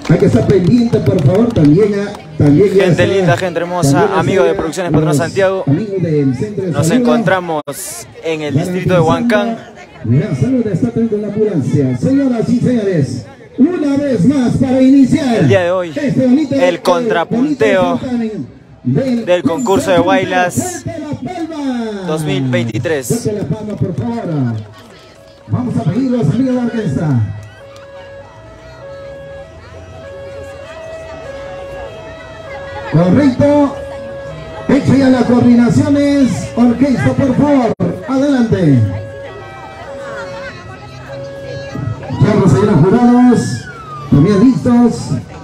Hay que estar pendiente, por favor, también gente linda, gente hermosa, amigos de Producciones Patrón Santiago. Nos encontramos en el distrito de Huancán. La salud está teniendo la ambulancia. Señoras y señores, una vez más para iniciar el día de hoy el contrapunteo del concurso de Guaylas 2023. Vamos a pedir los amigos de la orquesta. Correcto. Hecho ya las coordinaciones. Orquesta, por favor. Adelante. Ya los señores jurados. También listos.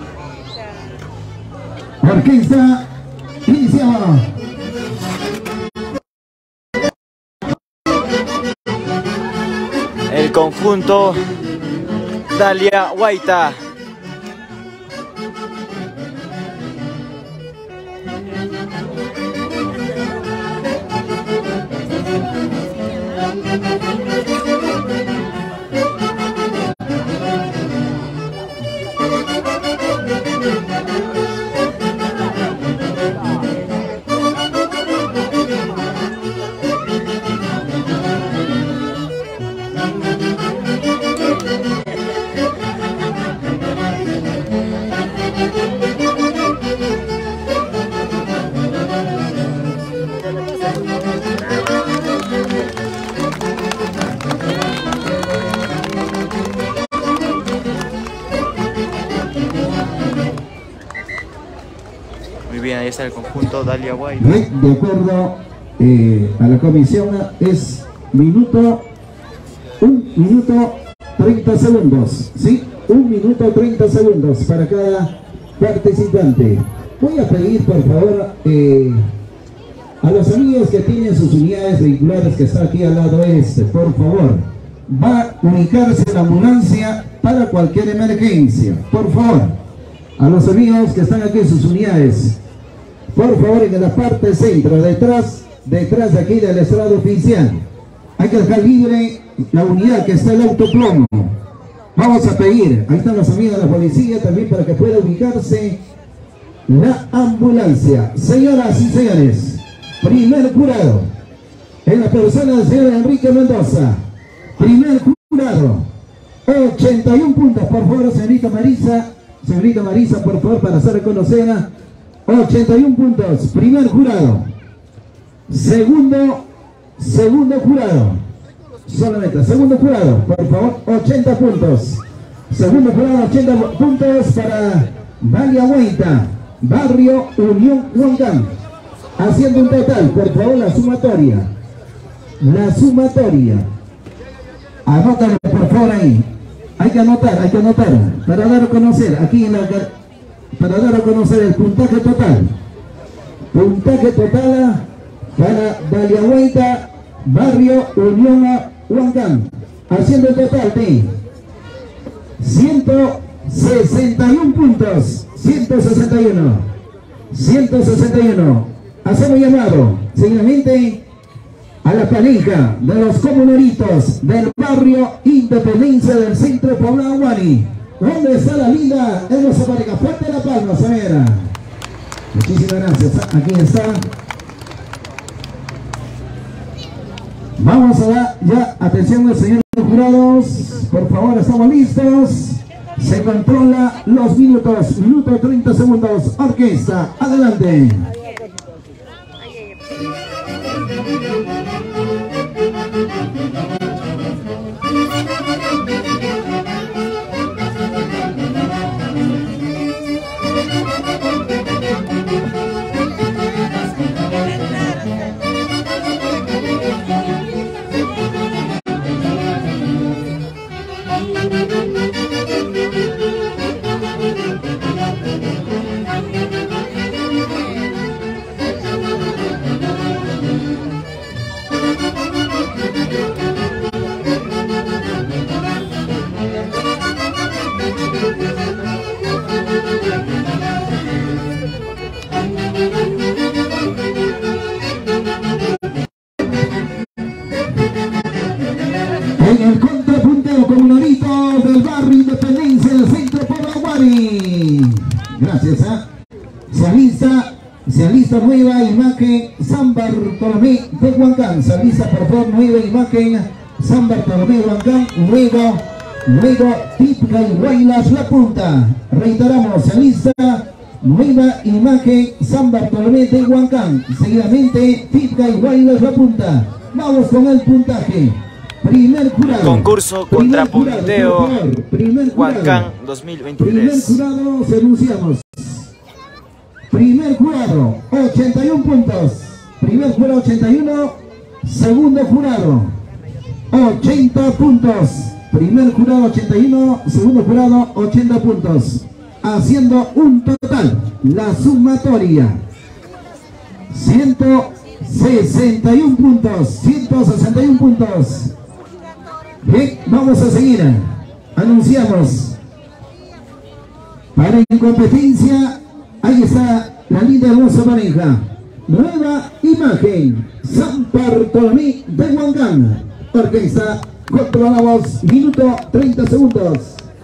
Orquesta. Iniciamos. El conjunto Dalia Guaita. Muy bien, ahí está el conjunto Dalia Guaita. De acuerdo a la comisión, es 1 minuto 30 segundos, ¿sí? 1 minuto 30 segundos para cada participante. Voy a pedir, por favor, a los amigos que tienen sus unidades vehiculares que está aquí al lado por favor, va a ubicarse la ambulancia para cualquier emergencia. Por favor, a los amigos que están aquí en sus unidades, por favor, en la parte centro, detrás de aquí del estrado oficial. Hay que dejar libre la unidad que está el autoplomo. Vamos a pedir, ahí están los amigos de la policía también para que pueda ubicarse la ambulancia. Señoras y señores, primer jurado, en la persona del señor Enrique Mendoza. Primer jurado, 81 puntos, por favor, señorita Marisa. Señorita Marisa, por favor, para ser reconocida. 81 puntos, primer jurado. Segundo jurado. Solamente, segundo jurado, por favor, 80 puntos. Segundo jurado, 80 puntos para Dalia Guaita, Barrio Unión Huancán. Haciendo un total, por favor, la sumatoria. La sumatoria. Anótalo, por favor, ahí. Hay que anotar, para dar a conocer, aquí en la... Para dar a conocer el puntaje total. Puntaje total para Dalia Guaita, Barrio Unión Huancán. Haciendo el total de 161 puntos. 161. Hacemos llamado, seguidamente, a la pareja de los comuneritos del barrio Independencia del centro poblado Guani. ¿Dónde está la linda hermosa pareja? Fuerte la palma, señora. Muchísimas gracias. Aquí está. Vamos a dar ya atención al señor jurados. Por favor, estamos listos. Se controla los minutos. Minuto 30 segundos. Orquesta, adelante. Bartolomé. Gracias. Se alista nueva imagen San Bartolomé de Huancán. Se alista por favor nueva imagen San Bartolomé de Huancán. Luego Tipca y Guaylas La Punta. Reiteramos, se alista nueva imagen San Bartolomé de Huancán. Seguidamente Tipca y Guaylas La Punta. Vamos con el puntaje. Primer jurado. Concurso Contrapunteo Huancán 2023. Primer jurado, se anunciamos. Primer jurado, 81 puntos. Primer jurado, 81. Segundo jurado, 80 puntos. Primer jurado, 81. Segundo jurado, 80 puntos. Haciendo un total, la sumatoria, 161 puntos. 161 puntos. Bien, vamos a seguir. Anunciamos. Para en competencia, ahí está la linda hermosa pareja. Nueva imagen, San Bartolomé de Huancán. Orquesta, controlamos, minuto 30 segundos.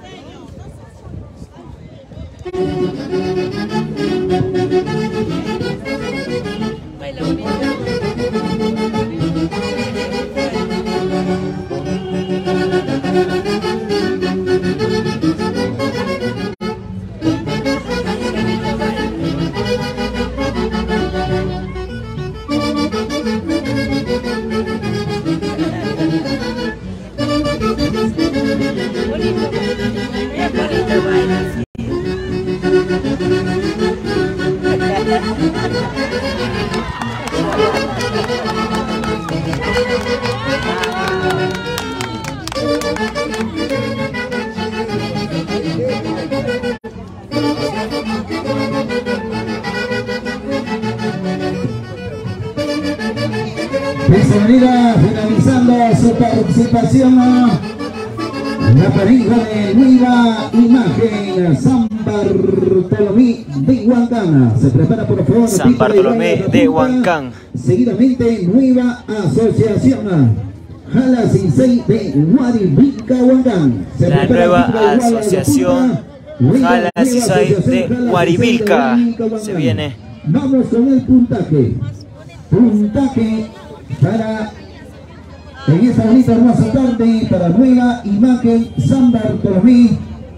De esta manera, finalizando su participación, la pareja de nueva imagen, San Bartolomé de Huancán. Se prepara por favor. San Bartolomé de Huancán. Seguidamente, nueva asociación, Jala Sisei de Guarivilca, Huancán. La nueva asociación Jala Sisei de Guarivilca. Se viene. Vamos con el puntaje. Puntaje para en esta bonita hermosa tarde para nueva imagen San Bartolomé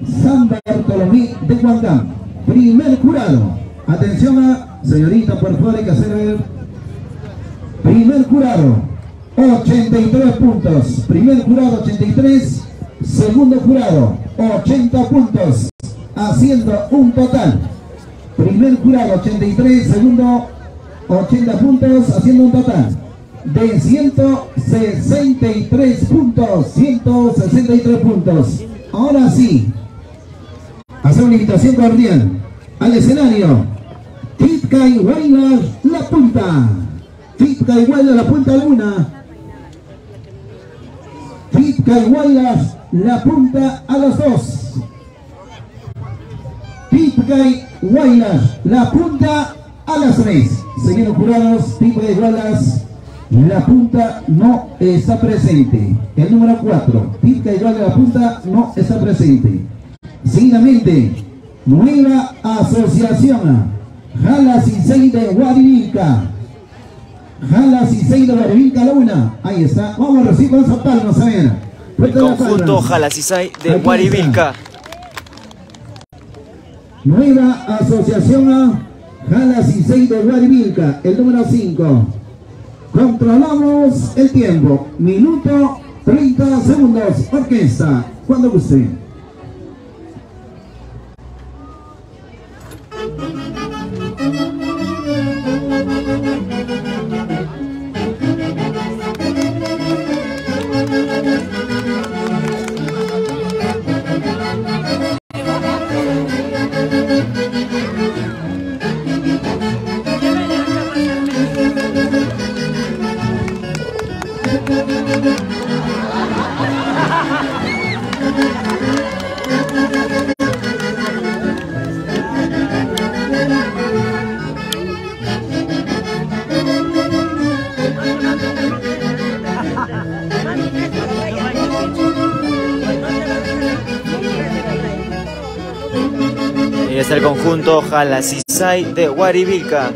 de Huancán. Primer jurado, atención señorita, por favor, hay que hacer. Primer jurado, 83 puntos. Primer jurado, 83. Segundo jurado, 80 puntos, haciendo un total. Primer jurado, 83. Segundo, 80 puntos, haciendo un total de 163 puntos. 163 puntos. Ahora sí, hacer una invitación cordial al escenario. Tipca y Guaylas La Punta. Tipca y Guaylas La Punta Luna. Tipca y Guaylas La Punta a las 2. Tipca y Guaylas La Punta a las 3. Señores jurados, Tipca y Guaylas La Punta no está presente. El número 4, Tipca y Guaylas La Punta no está presente. Seguidamente, nueva asociación, Jala Sisei de Guarivilca. Jala Sisei de Guarivilca Luna. Ahí está. Vamos a recibir con esa palmas, a ver. El conjunto Jala Sisei de Guarivilca. Nueva asociación Jala Sisei de Guarivilca. El número 5. Controlamos el tiempo. Minuto 30 segundos. Orquesta, cuando guste. Ahí está el conjunto Jalasisay de Huarivilca.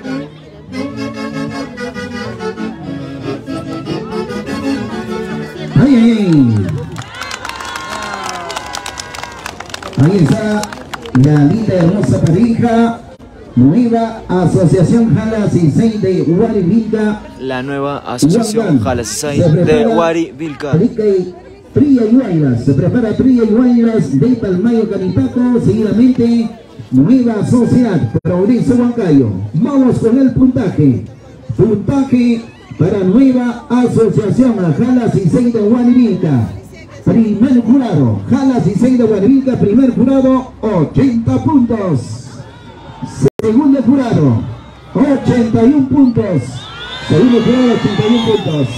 Ahí está la linda hermosa pareja. Nueva Asociación Jalasisay de Huarivilca. La nueva Asociación Jalasisay de Huarivilca. Tria y Guaylas. Se prepara Tria y Guaylas de Palmayo Canipaco. Seguidamente, Nueva Sociedad Progreso Huancayo. Vamos con el puntaje. Puntaje para Nueva Asociación Jalasisay de Huarivilca. Primer jurado, Jalasisay de Huarivilca. Primer jurado, 80 puntos. Segundo jurado, 81 puntos. Segundo jurado, 81 puntos.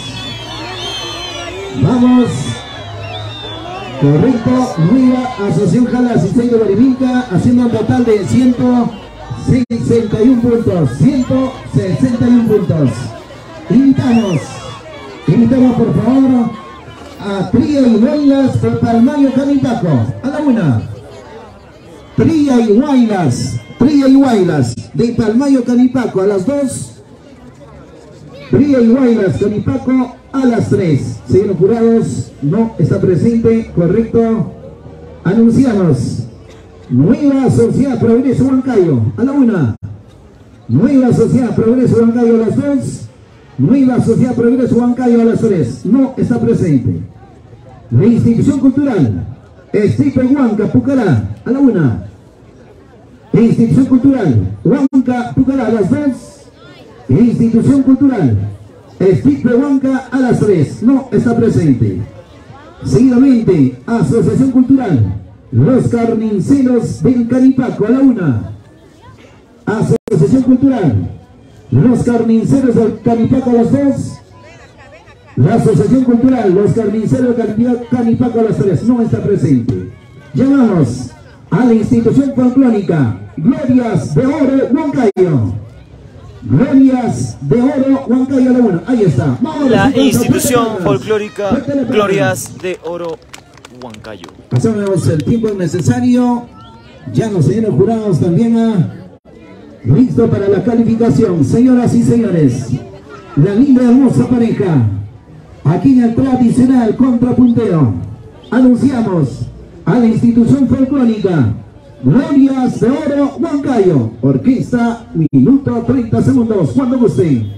Vamos. Correcto, Nueva Asociación Jalasisay de Huarivilca, haciendo un total de 161 puntos. 161 puntos. Invitamos por favor a Tria y Guaylas de Palmayo Canipaco. A la una. Tria y Guaylas de Palmayo Canipaco. A las 2. Tria y Guaylas Canipaco a las 3. Señores jurados, no está presente, correcto. Anunciamos. Nueva Sociedad Progreso Huancayo a la 1. Nueva Sociedad Progreso Huancayo a las 2. Nueva Sociedad Progreso Huancayo a las 3. No está presente. La institución cultural Stipe Huanca Pucará a la 1. Institución cultural Huanca Pucará a las 2. Institución cultural Stipe Huanca a las 3. No está presente. Seguidamente, Asociación Cultural Los Carniceros del Canipaco a la 1. Asociación Cultural Los Carniceros del Canipaco a las 2. La Asociación Cultural Los Carniceros del Canipaco a las 3. No está presente. Llamamos a la institución folclórica Glorias de Oro Huancayo. Glorias de Oro Huancayo a la 1. Ahí está. La institución folclórica Glorias de Oro Huancayo. Hacemos el tiempo necesario. Ya los señores jurados también listo para la calificación. Señoras y señores, la linda hermosa pareja aquí en el tradicional contrapunteo. Anunciamos a la institución folclórica Glorias de Oro Huancayo. Orquesta, minuto 30 segundos, cuando gusten.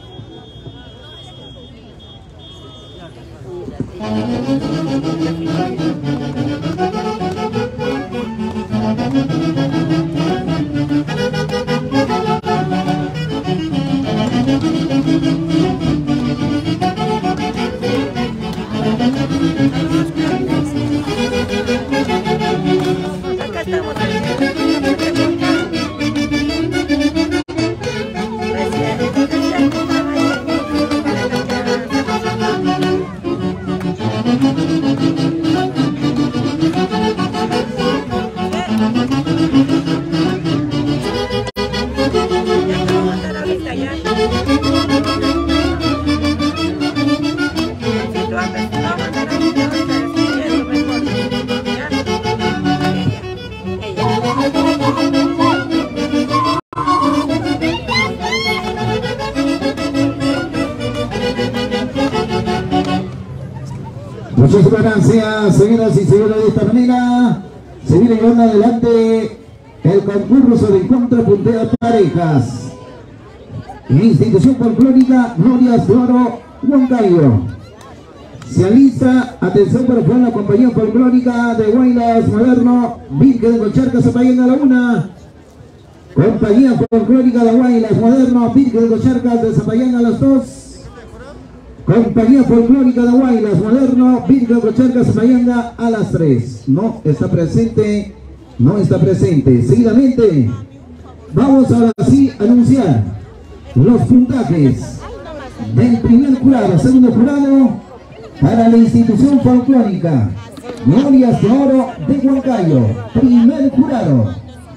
Muchísimas gracias, señoras y señores. De esta manera se viene llevando adelante el concurso de contrapunteo de parejas. Institución folclórica Glorias de Oro Huancayo. Se alista, atención por favor, la compañía folclórica de Guaylas Moderno, Virgen de Cocharca, Zapayán a la 1. Compañía folclórica de Guaylas Moderno, Virgen de Cocharca, de Zapayán a las 2. Compañía folclórica de Guaylas Moderno, Virgen de Cocharca, Zapayanga a las 3. No está presente, no está presente. Seguidamente, vamos ahora sí a anunciar los puntajes del primer jurado, segundo jurado para la institución folclórica Glorias de Oro de Huancayo. Primer jurado,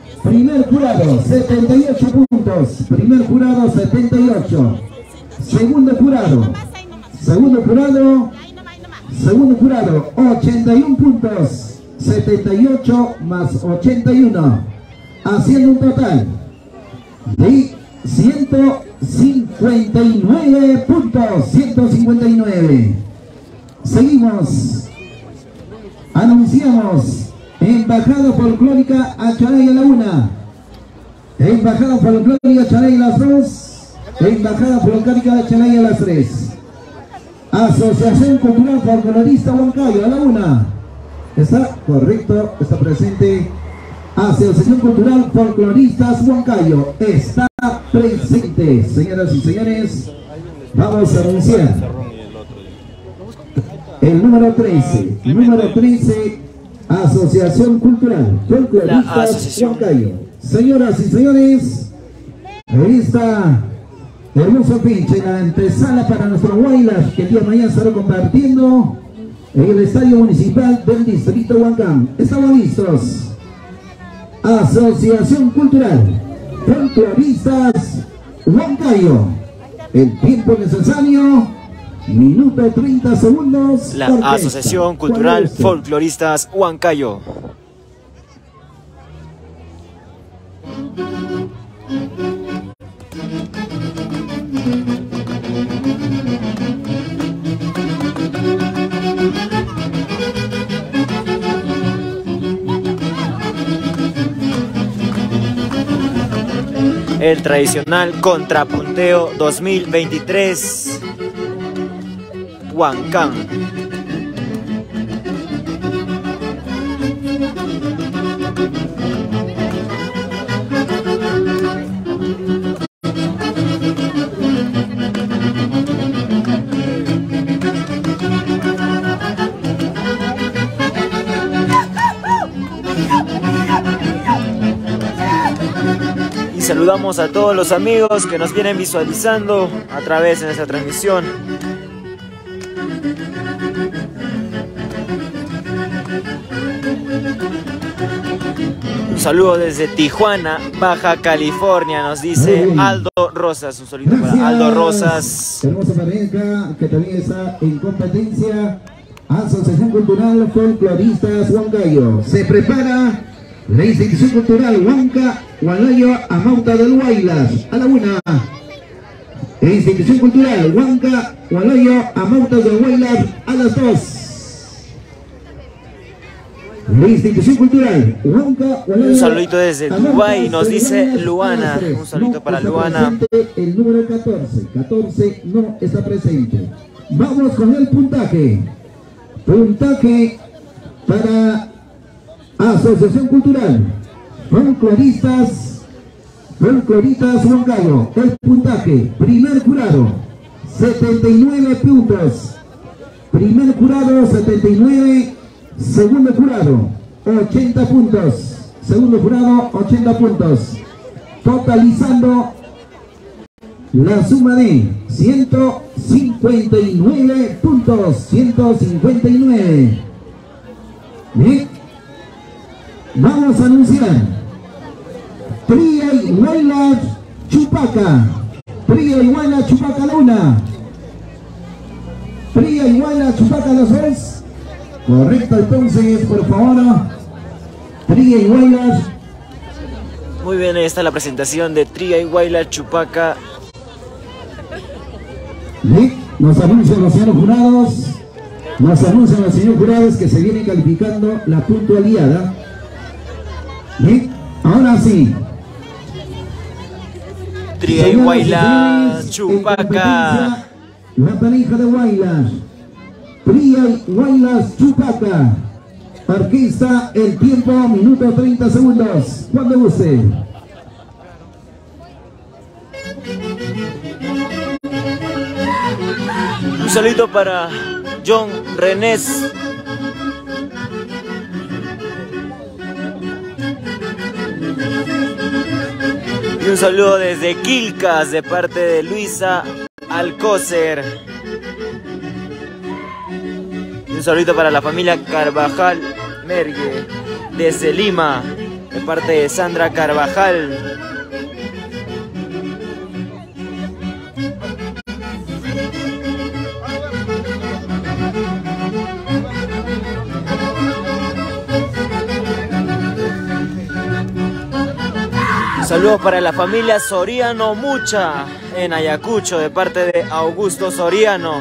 78 puntos. Primer jurado, 78. Segundo jurado, 81 puntos. 78 más 81. haciendo un total de 159 puntos. 159. Seguimos. Anunciamos Embajada Folclórica Achalay a la 1. Embajada Folclórica Achalay a las 2. Embajada Folclórica Achalay a las 3. Asociación Cultural Folclorista Huancayo a la 1. Está correcto, está presente. Asociación Cultural Folcloristas Huancayo está presente. Señoras y señores, vamos a anunciar el número 13. Número 13, Asociación Cultural Folcloristas Huancayo. Señoras y señores, ahí está el hermoso pinche en la antesala para nuestro Huaylas, que el día de mañana estará compartiendo en el Estadio Municipal del Distrito Huancán. Estamos listos. Asociación Cultural Folcloristas Huancayo. El tiempo necesario, minuto 30 segundos. La Asociación Cultural Folcloristas Huancayo. El tradicional contrapunteo 2023 Huancán. Saludamos a todos los amigos que nos vienen visualizando a través de nuestra transmisión. Un saludo desde Tijuana, Baja California, nos dice Aldo Rosas. Un saludo para Aldo Rosas. Hermosa pareja que también está en competencia. Asociación Cultural Folcloristas Huancayo. Se prepara la institución cultural Huanca Hualayo Amauta del Huaylas a la 1. Institución cultural Huanca Hualayo Amauta del Huaylas a las 2. La institución cultural Huanca Hualayo. Un saludito desde Dubái, nos dice Luana. Un saludito para Luana. El número 14. 14 no está presente. Vamos con el puntaje. Puntaje para Asociación Cultural Folcloristas Huancayo. El puntaje: primer jurado 79 puntos, primer jurado 79, segundo jurado 80 puntos, segundo jurado 80 puntos, totalizando la suma de 159 puntos. 159. Bien, vamos a anunciar Tria y Huaylas Chupaca. Tria y Huaylas Chupaca la 1. Tria y Huaylas Chupaca las 2. Correcto, entonces, por favor. Tria y Huaylas. Muy bien, ahí está la presentación de Tria y Huaylas Chupaca. Bien, nos anuncian los señores jurados. Nos anuncian los señores jurados que se viene calificando la puntualidad. Bien, ahora sí. Tria y Huaylas Chupaca. La pareja de Huaylas. Tria y Huaylas Chupaca. Orquesta, el tiempo, minuto 30 segundos. Cuando guste. Un saludo para John Renés. Y un saludo desde Quilcas de parte de Luisa Alcócer. Y un saludo para la familia Carvajal Mergue desde Lima de parte de Sandra Carvajal. Saludos para la familia Soriano Mucha en Ayacucho de parte de Augusto Soriano.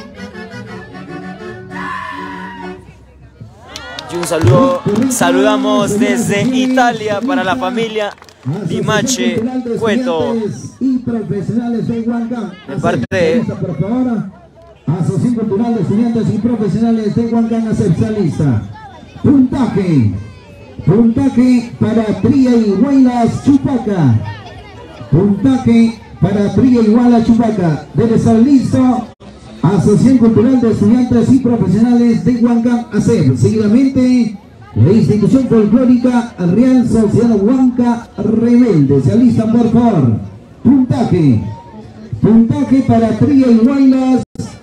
Y un saludo, saludamos desde Italia para la familia Dimache Cueto. Y profesionales de Huancán. De parte de Asociación Cultural de Estudiantes y Profesionales de Huancán, acepcionista. Puntaje para Tría y Huaylas Chupaca. Puntaje para Tría y Huaylas Chupaca. Debe estar listo. Asociación Cultural de Estudiantes y Profesionales de Huancán, ACEP. Seguidamente, la institución folclórica Real Sociedad Huanca Rebelde. Se alistan, por favor. Puntaje para Tría y Huaylas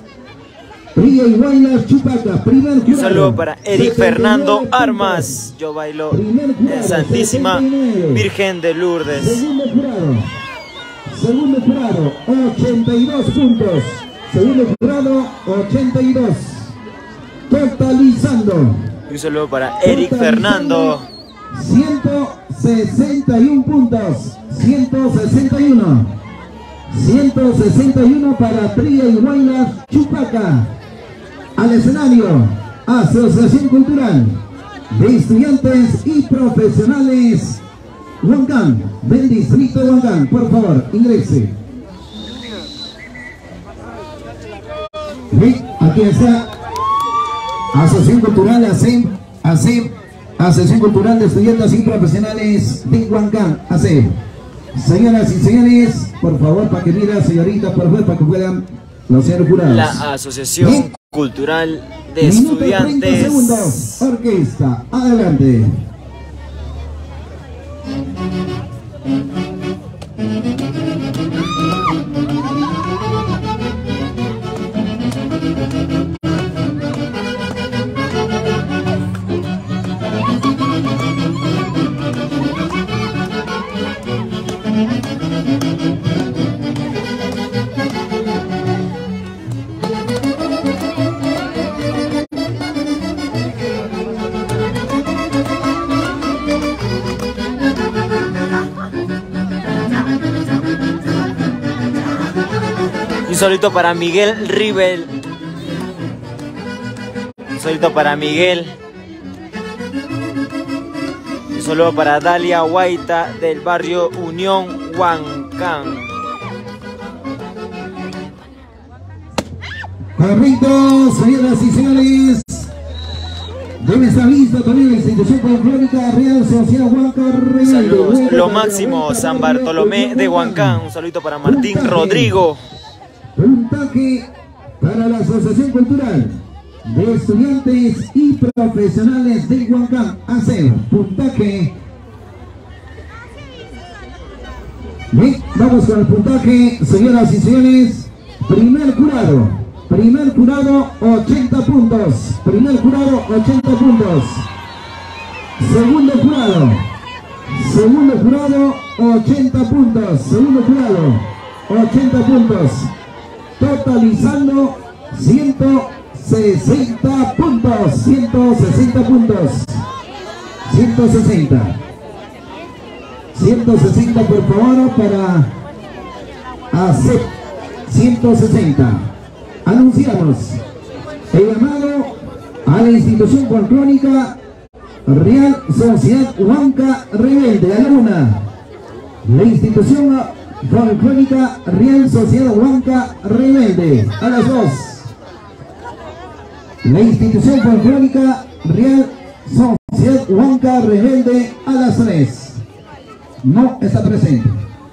Chupaca. Primer jurado. Un saludo para Eric Fernando Armas. Yo bailo en Santísima Virgen de Lourdes. Segundo jurado, 82 puntos. Segundo jurado, 82. Totalizando. Un saludo para Eric Fernando. 161 puntos. 161 para Tría y Huaylas Chupaca. Al escenario, Asociación Cultural de Estudiantes y Profesionales Huancán, del distrito de Huancán. Por favor, ingrese. Bien, aquí está Asociación Cultural ACEP, Asociación Cultural de Estudiantes y Profesionales de Huancán, ACEP. Señoras y señores, por favor, para que miren, señorita, por favor, para que puedan los señores jurados. La Asociación Cultural de Estudiantes. 30 segundos, orquesta, adelante. Un solito para Miguel Rivel. Un solito para Miguel. Un saludo para Dalia Guaita del barrio Unión Huancán. Correcto, señoras y señores. Debe estar lista también la institución folclórica Real Sociedad Huanca Rebelde. Saludos, lo máximo, San Bartolomé de Huancán. Un saludito para Martín Rodrigo. Puntaje para la Asociación Cultural de Estudiantes y Profesionales de Huancán, ACEP. Puntaje. Bien, vamos con el puntaje, señoras y señores. Primer jurado, 80 puntos. Primer jurado, 80 puntos. Segundo jurado, 80 puntos. Segundo jurado, 80 puntos. Totalizando 160 puntos. 160 puntos. 160 por favor para ACEP. 160. Anunciamos el llamado a la institución folclórica Real Sociedad Huanca Rebelde. A la una, la institución folclórica Real Sociedad Huanca Rebelde. A las 2, la institución folclórica Real Sociedad Huanca Rebelde. A las 3, no está presente.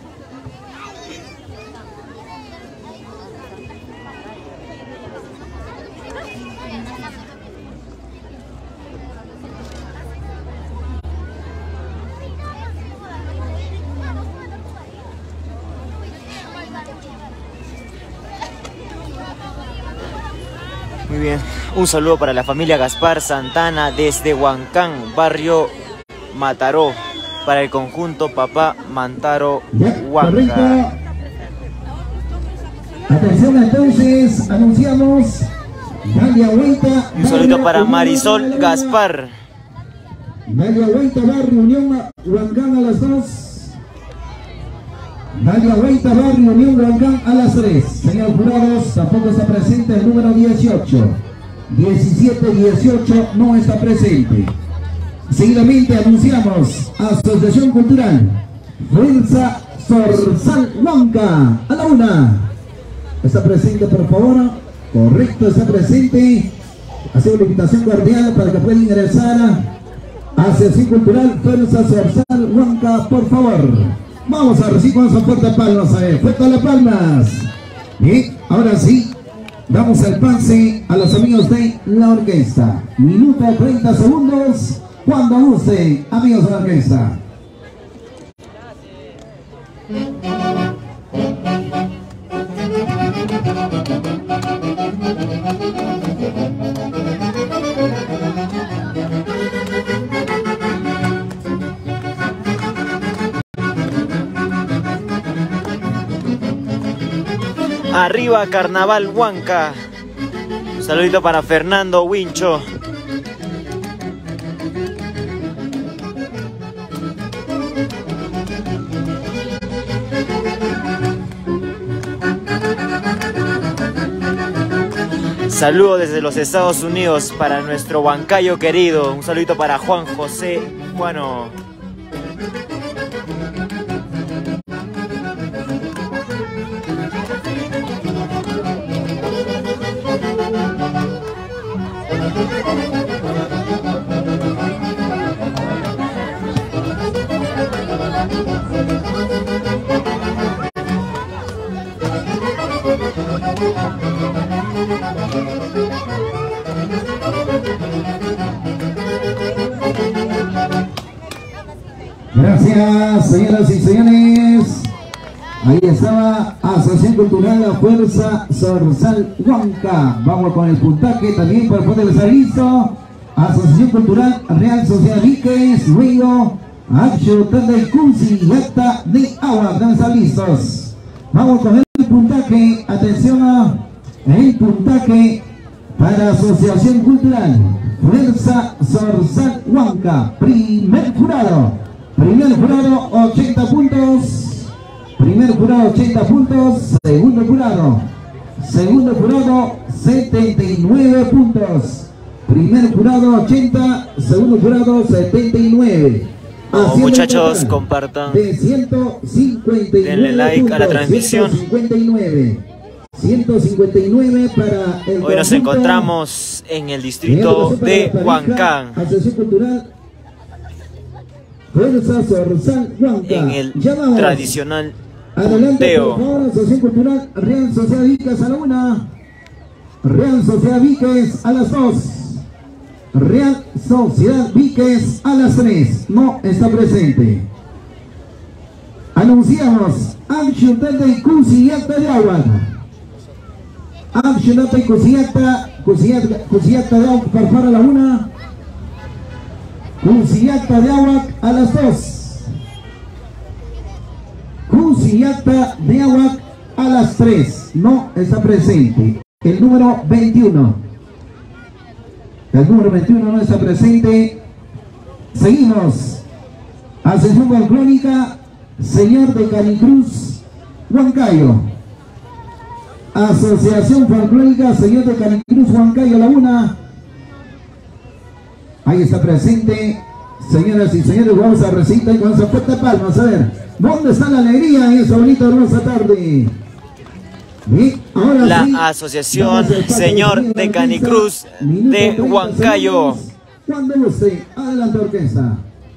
Muy bien, un saludo para la familia Gaspar Santana desde Huancán, barrio Mataró, para el conjunto Papá Mantaro Huanca. Atención, entonces, anunciamos Dalia Huaita. Un saludito para Marisol Gaspar. Dalia Huaita, barrio Unión Huancán, a las 2. Dalia Huayta, Barrio Unión Huancán a las 3. Señor jurados, tampoco está presente el número 18. 17, 18 no está presente. Seguidamente anunciamos Asociación Cultural Fuerza Zorzal Huanca a la 1. ¿Está presente, por favor? Correcto, está presente. Hacemos la invitación cordial para que puedan ingresar a Asociación Cultural Fuerza Zorzal Huanca, por favor. Vamos a recibir con esa fuerte palmas, a ver, fuerte las palmas. Y ahora sí, damos el pase a los amigos de la orquesta. Minuto 30 segundos, cuando guste, amigos de la orquesta. Arriba Carnaval Huanca. Un saludito para Fernando Wincho. Saludos desde los Estados Unidos para nuestro huancayo querido. Un saludito para Juan José Bueno. Gracias, señoras y señores. Ahí estaba Asociación Cultural La Fuerza Zorzal Huanca. Vamos con el puntaje también por poder estar listo. Asociación Cultural Real Sociedad Víquez, Río, Acho, Tanda y Cunzi y Acta de Agua. ¿Dónde están listos? Vamos con el puntaje. Atención a el puntaje para Asociación Cultural Fuerza Zorzal Huanca. Primer jurado 80 puntos. Primer jurado 80 puntos. Segundo jurado 79 puntos. Primer jurado 80, segundo jurado 79. Oh, muchachos, compartan. De 159. Denle like puntos, a la transmisión. 159 para el Hoy nos encontramos en el distrito de Huancán. Asociación Cultural Fuerza Zorzal Huanca. En el tradicional adelante, por punteo. favor, Asociación Cultural Real Sociedad Víquez a la 1. Real Sociedad Víquez a las 2. Real Sociedad Víquez a las 3. No está presente. Anunciamos Amshutete y Cusillata de Agua. Amshutete y Cusillata de Agua para la 1. Cusillata de Agua a las 2. Cusillata de Agua a las 3. No está presente. El número 21. El número 21 no está presente. Seguimos. Asociación Folclórica Señor de Canicruz Huancayo. Asociación Folclórica Señor de Canicruz Huancayo, la 1. Ahí está presente. Señoras y señores, vamos a recibir con esa fuerte palmas. A ver, ¿dónde está la alegría en esta bonita hermosa tarde? Y ahora La sí, Asociación Señor de Canicruz de Huancayo. Cuando guste, adelante orquesta.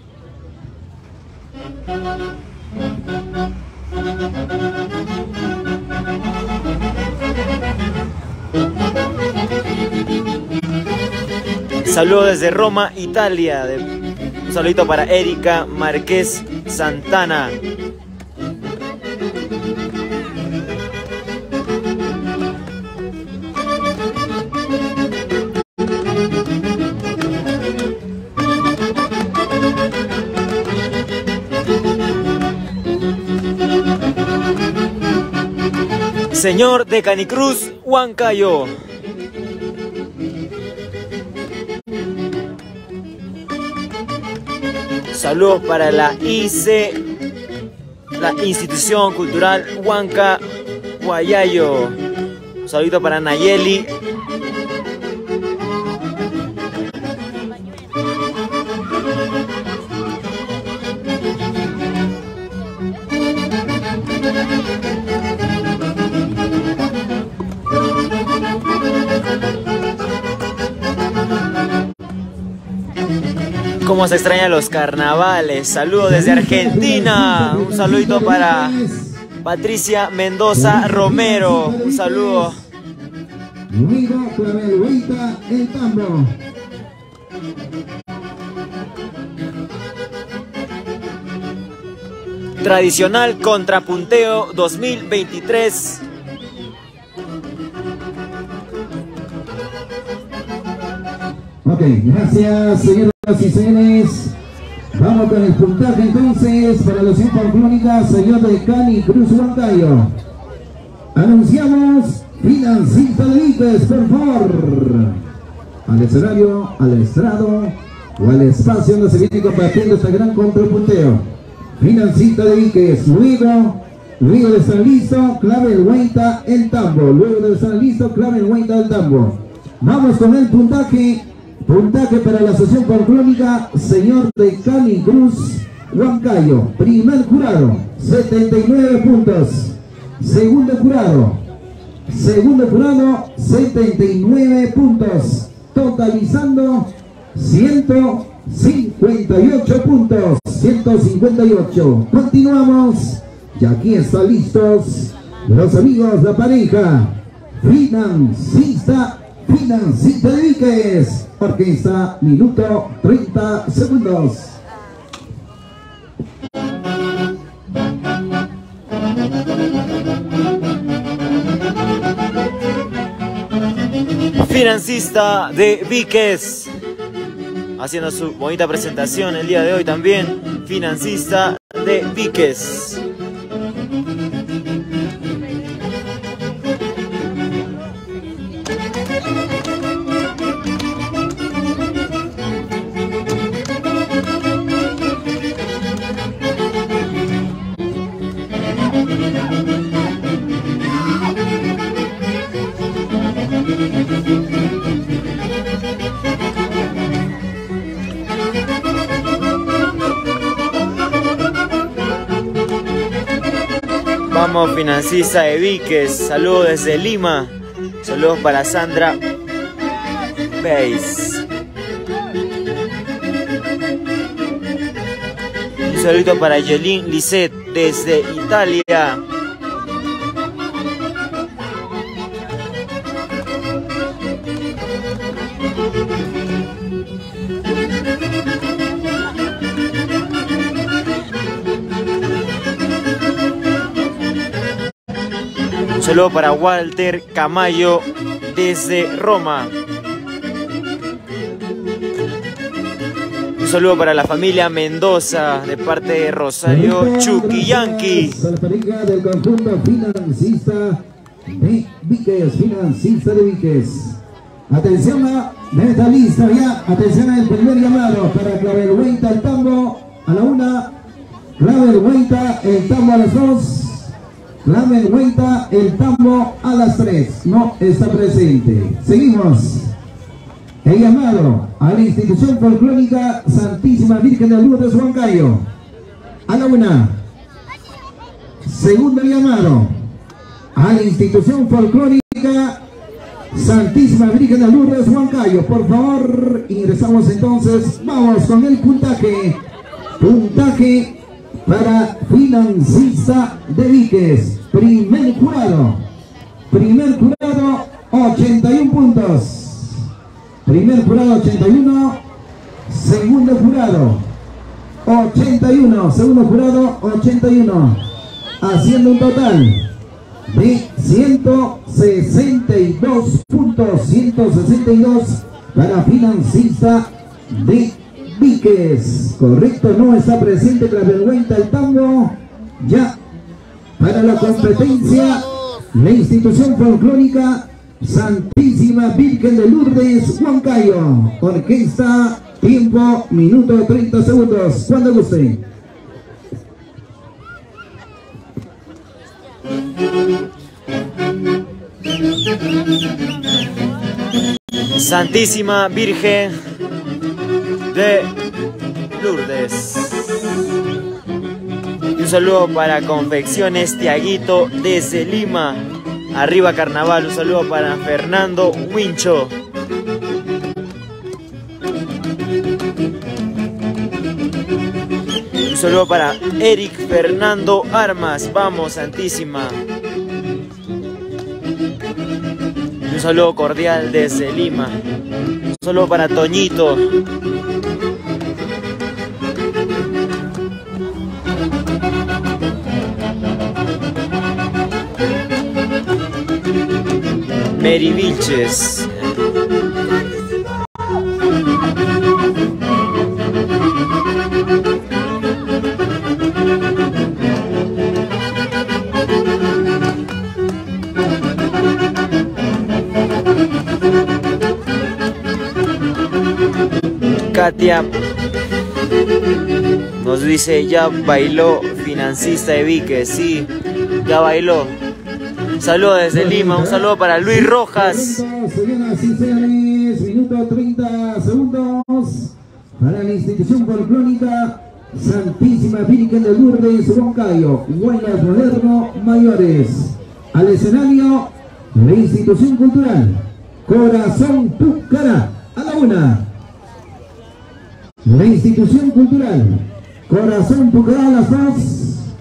Saludos desde Roma, Italia. Un saludito para Erika Márquez Santana. Señor de Canicruz Huancayo. Saludos para la ICEP la institución cultural Huanca Guayayo. Un saludito para Nayeli. Cómo se extrañan los carnavales. Saludos desde Argentina. Un saludito para Patricia Mendoza Romero. Un saludo. Luego Clavel Hueita, el tambor. Tradicional contrapunteo 2023. Ok, gracias señoras y señores. Vamos con el puntaje entonces para la Asociación Folclórica Señor de Cani Cruz Huancayo. Anunciamos financista de Viques, por favor. Al escenario, al estrado o al espacio donde se viene compartiendo este gran contrapunteo. Financista de Viques, luego de estar listo, Clavel Hueita, el tambo. Luego de estar listo, Clavel Hueita, el tambo. Vamos con el puntaje. Puntaje para la Asociación Folclórica Señor de Cani Cruz Huancayo. Primer jurado, 79 puntos. Segundo jurado, 79 puntos. Totalizando 158 puntos. 158. Continuamos. Y aquí están listos los amigos, la pareja. Financista de Viques. Orquesta, minuto 30 segundos. Financista de Viques, haciendo su bonita presentación el día de hoy también. Financista de Viques. Vamos, financista de Viques. Saludos desde Lima. Saludos para Sandra Beis. Un saludito para Yelin Lisset desde Italia. Un saludo para Walter Camayo desde Roma. Un saludo para la familia Mendoza de parte de Rosario Chuquillanqui. Del conjunto financista de Viques, financista de Viques. Atención, debe estar listo ya. Atención al primer llamado para Clavel Hueita, el tambo a la 1. Clavel Hueita, el tambo a las 2. Clavel Hueita, el tambo a las 3. No está presente. Seguimos. El llamado a la institución folclórica Santísima Virgen de Lourdes Huancayo. A la 1. Segundo llamado a la institución folclórica Santísima Virgen de Lourdes Huancayo. Por favor, ingresamos entonces. Vamos con el puntaje. Puntaje para financista de Viques. Primer jurado, 81 puntos. Primer jurado 81, segundo jurado 81, segundo jurado 81, haciendo un total de 162 puntos, 162 para financista de Viques. Correcto, no está presente Clavel Hueita, el tambo. Ya para la competencia, la institución folclórica Santísima Virgen de Lourdes Huancayo. Orquesta, tiempo, minuto 30 segundos. Cuando guste. Santísima Virgen de Lourdes. Y un saludo para Confecciones Tiaguito desde Lima. Arriba Carnaval. Un saludo para Fernando Wincho. Un saludo para Eric Fernando Armas. Vamos, Santísima. Un saludo cordial desde Lima. Un saludo para Toñito. Mary Vilches. Katia nos dice, ya bailó Financista de Vique. Sí, ya bailó. Saludos desde Lima, un saludo para Luis Rojas. Señoras y señores, minuto 30 segundos para la institución folclórica Santísima Virgen de Lourdes, Huancayo, Huaylas Moderno Mayores. Al escenario, la institución cultural Corazón Pucará, a la una. La institución cultural Corazón Pucará, a las dos.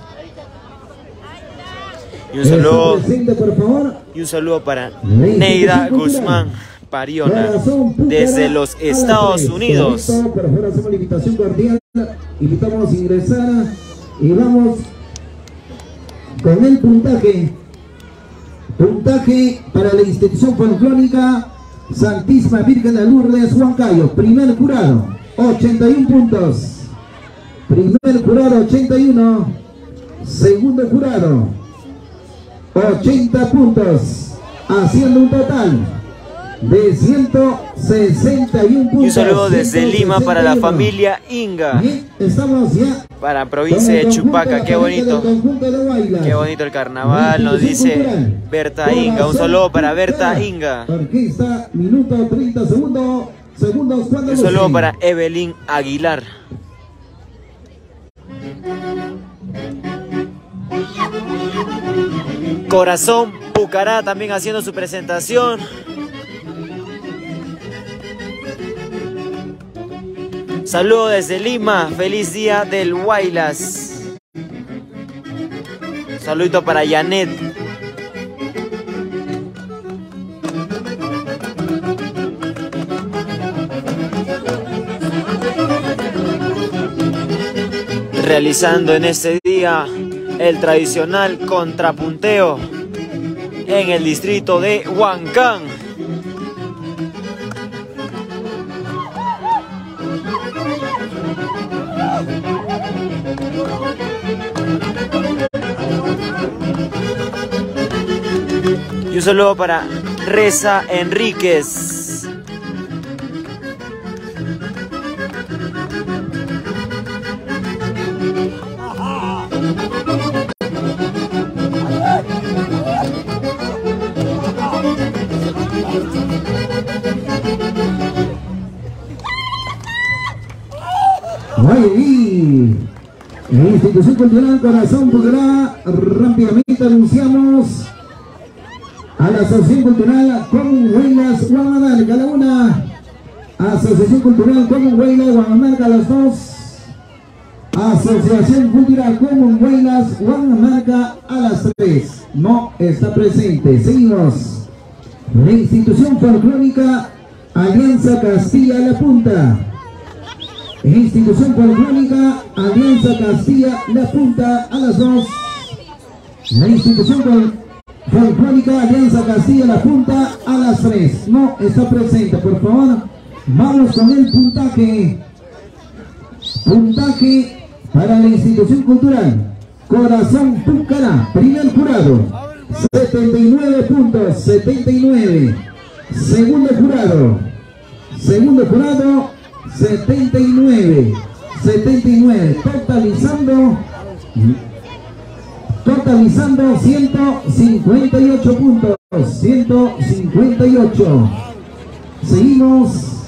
Y un saludo, presente, por favor. Y un saludo para Neida Guzmán Pariona desde los Estados Unidos. Por favor, hacemos la invitación cordial. Invitamos a ingresar y vamos con el puntaje. Puntaje para la institución folclórica Santísima Virgen de Lourdes, Huancayo. Primer jurado, 81 puntos. Primer jurado, 81. Segundo jurado, 80 puntos, haciendo un total de 161 puntos. Y un saludo desde Lima para la familia Inga. Bien, estamos ya para provincia de Chupaca. Qué bonito. Qué bonito el carnaval, nos dice Berta Inga. Un saludo para Berta Inga. Orquesta, minuto 30 segundos. Un saludo para Evelyn Aguilar. Corazón Pucará también haciendo su presentación. Saludo desde Lima, feliz día del Huaylas. Saludito para Janet. Realizando en este día el tradicional contrapunteo en el distrito de Huancán. Y un saludo para Reza Enríquez. Ahí, la institución cultural Corazón Pucará. Rápidamente anunciamos a la Asociación Cultural Común Huaylas Huamanalca, a la una. Asociación Cultural Común Huaylas Huamanalca, a las dos. Asociación Cultural Común Huaylas Huamanalca, a las tres. No está presente. Seguimos. La institución folclórica Alianza Castilla La Punta. Institución folclórica Alianza Castilla La Punta, a las dos. La institución folclórica Alianza Castilla La Punta, a las tres. No está presente, por favor. Vamos con el puntaje. Puntaje para la institución cultural Corazón Pucará. Primer jurado, 79 puntos, 79. Segundo jurado, 79, totalizando Totalizando 158 puntos. 158. Seguimos.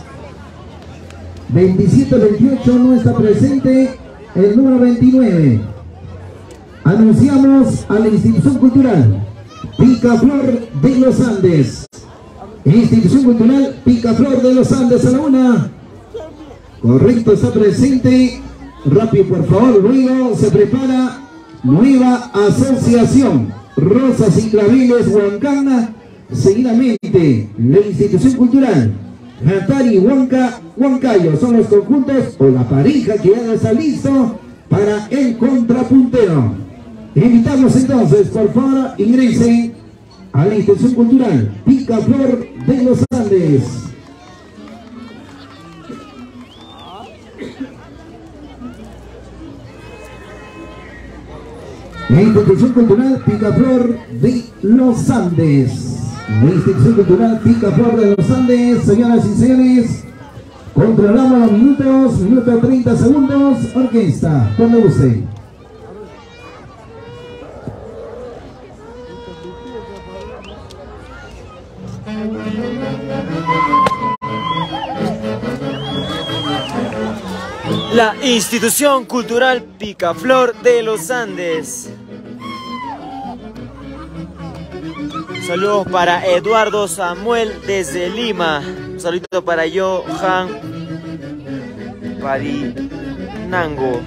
27-28 no está presente el número 29. Anunciamos a la institución cultural Picaflor de los Andes. Institución cultural Picaflor de los Andes a la una. Correcto, está presente. Rápido, por favor. Luego se prepara nueva asociación Rosas y Claveles Huancana. Seguidamente la institución cultural Natari Huancayo. Son los conjuntos o la pareja que ya está listo para el contrapunteo. Invitamos entonces, por favor, ingresen a la institución cultural Picaflor de los Andes. La institución cultural Picaflor de los Andes. La institución cultural Picaflor de los Andes, señoras y señores. Controlamos los minutos, minuto 30 segundos. Orquesta, cuando guste. La institución cultural Picaflor de los Andes. Saludos para Eduardo Samuel desde Lima. Un saludito para Johan Parinango.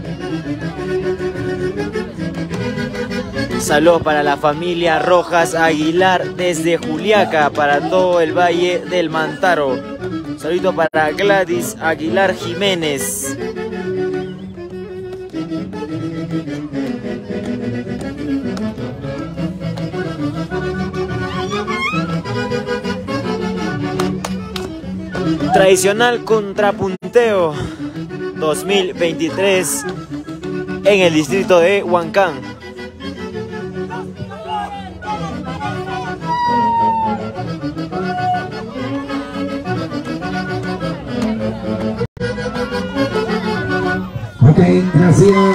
Saludos para la familia Rojas Aguilar desde Juliaca, para todo el Valle del Mantaro. Saludito para Gladys Aguilar Jiménez. Tradicional contrapunteo 2023 en el distrito de Huancán. Ok, gracias.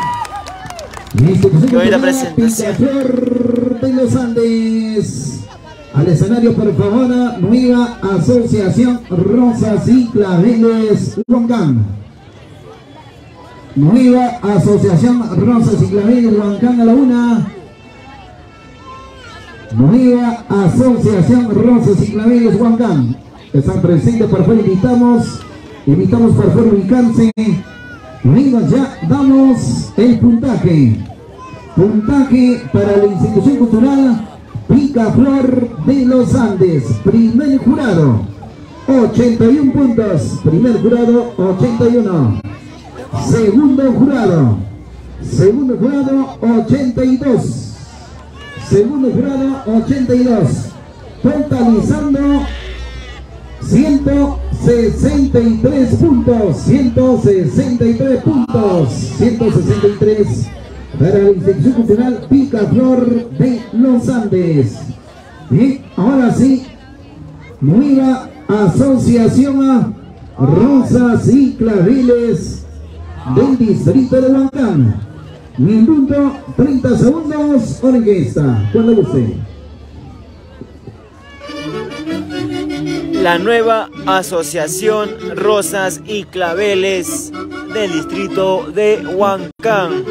Qué bonita presentación. Picaflor de los Andes. Al escenario, por favor, nueva asociación Rosas y Claveles Huancán. Nueva asociación Rosas y Claveles Huancán a la una. Nueva asociación Rosas y Claveles Huancán. Están presentes, por favor, invitamos por favor ubicarse. Amigos, ya damos el puntaje. Puntaje para la institución cultural Picaflor de los Andes. Primer jurado, 81 puntos. Primer jurado, 81. Segundo jurado, 82. Segundo jurado, 82. Totalizando 163 puntos. 163 puntos. 163 para la institución cultural Picaflor de los Andes. Bien, ahora sí, nueva asociación Rosas y Claveles del distrito de Huancán. Minuto 30 segundos, orquesta, cuando guste. La nueva asociación Rosas y Claveles del distrito de Huancán.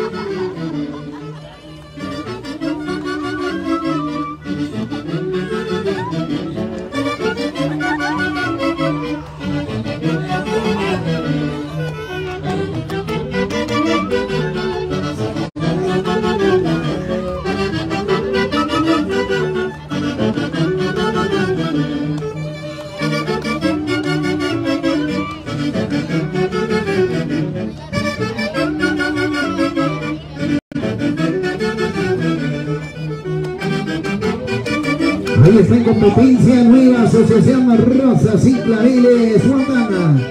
Ahí está en competencia nueva asociación Rosas y Claveles Huancán.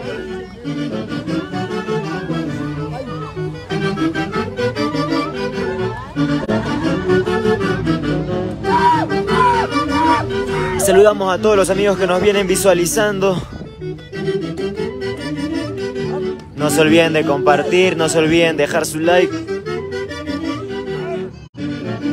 Saludamos a todos los amigos que nos vienen visualizando. No se olviden de compartir, no se olviden de dejar su like.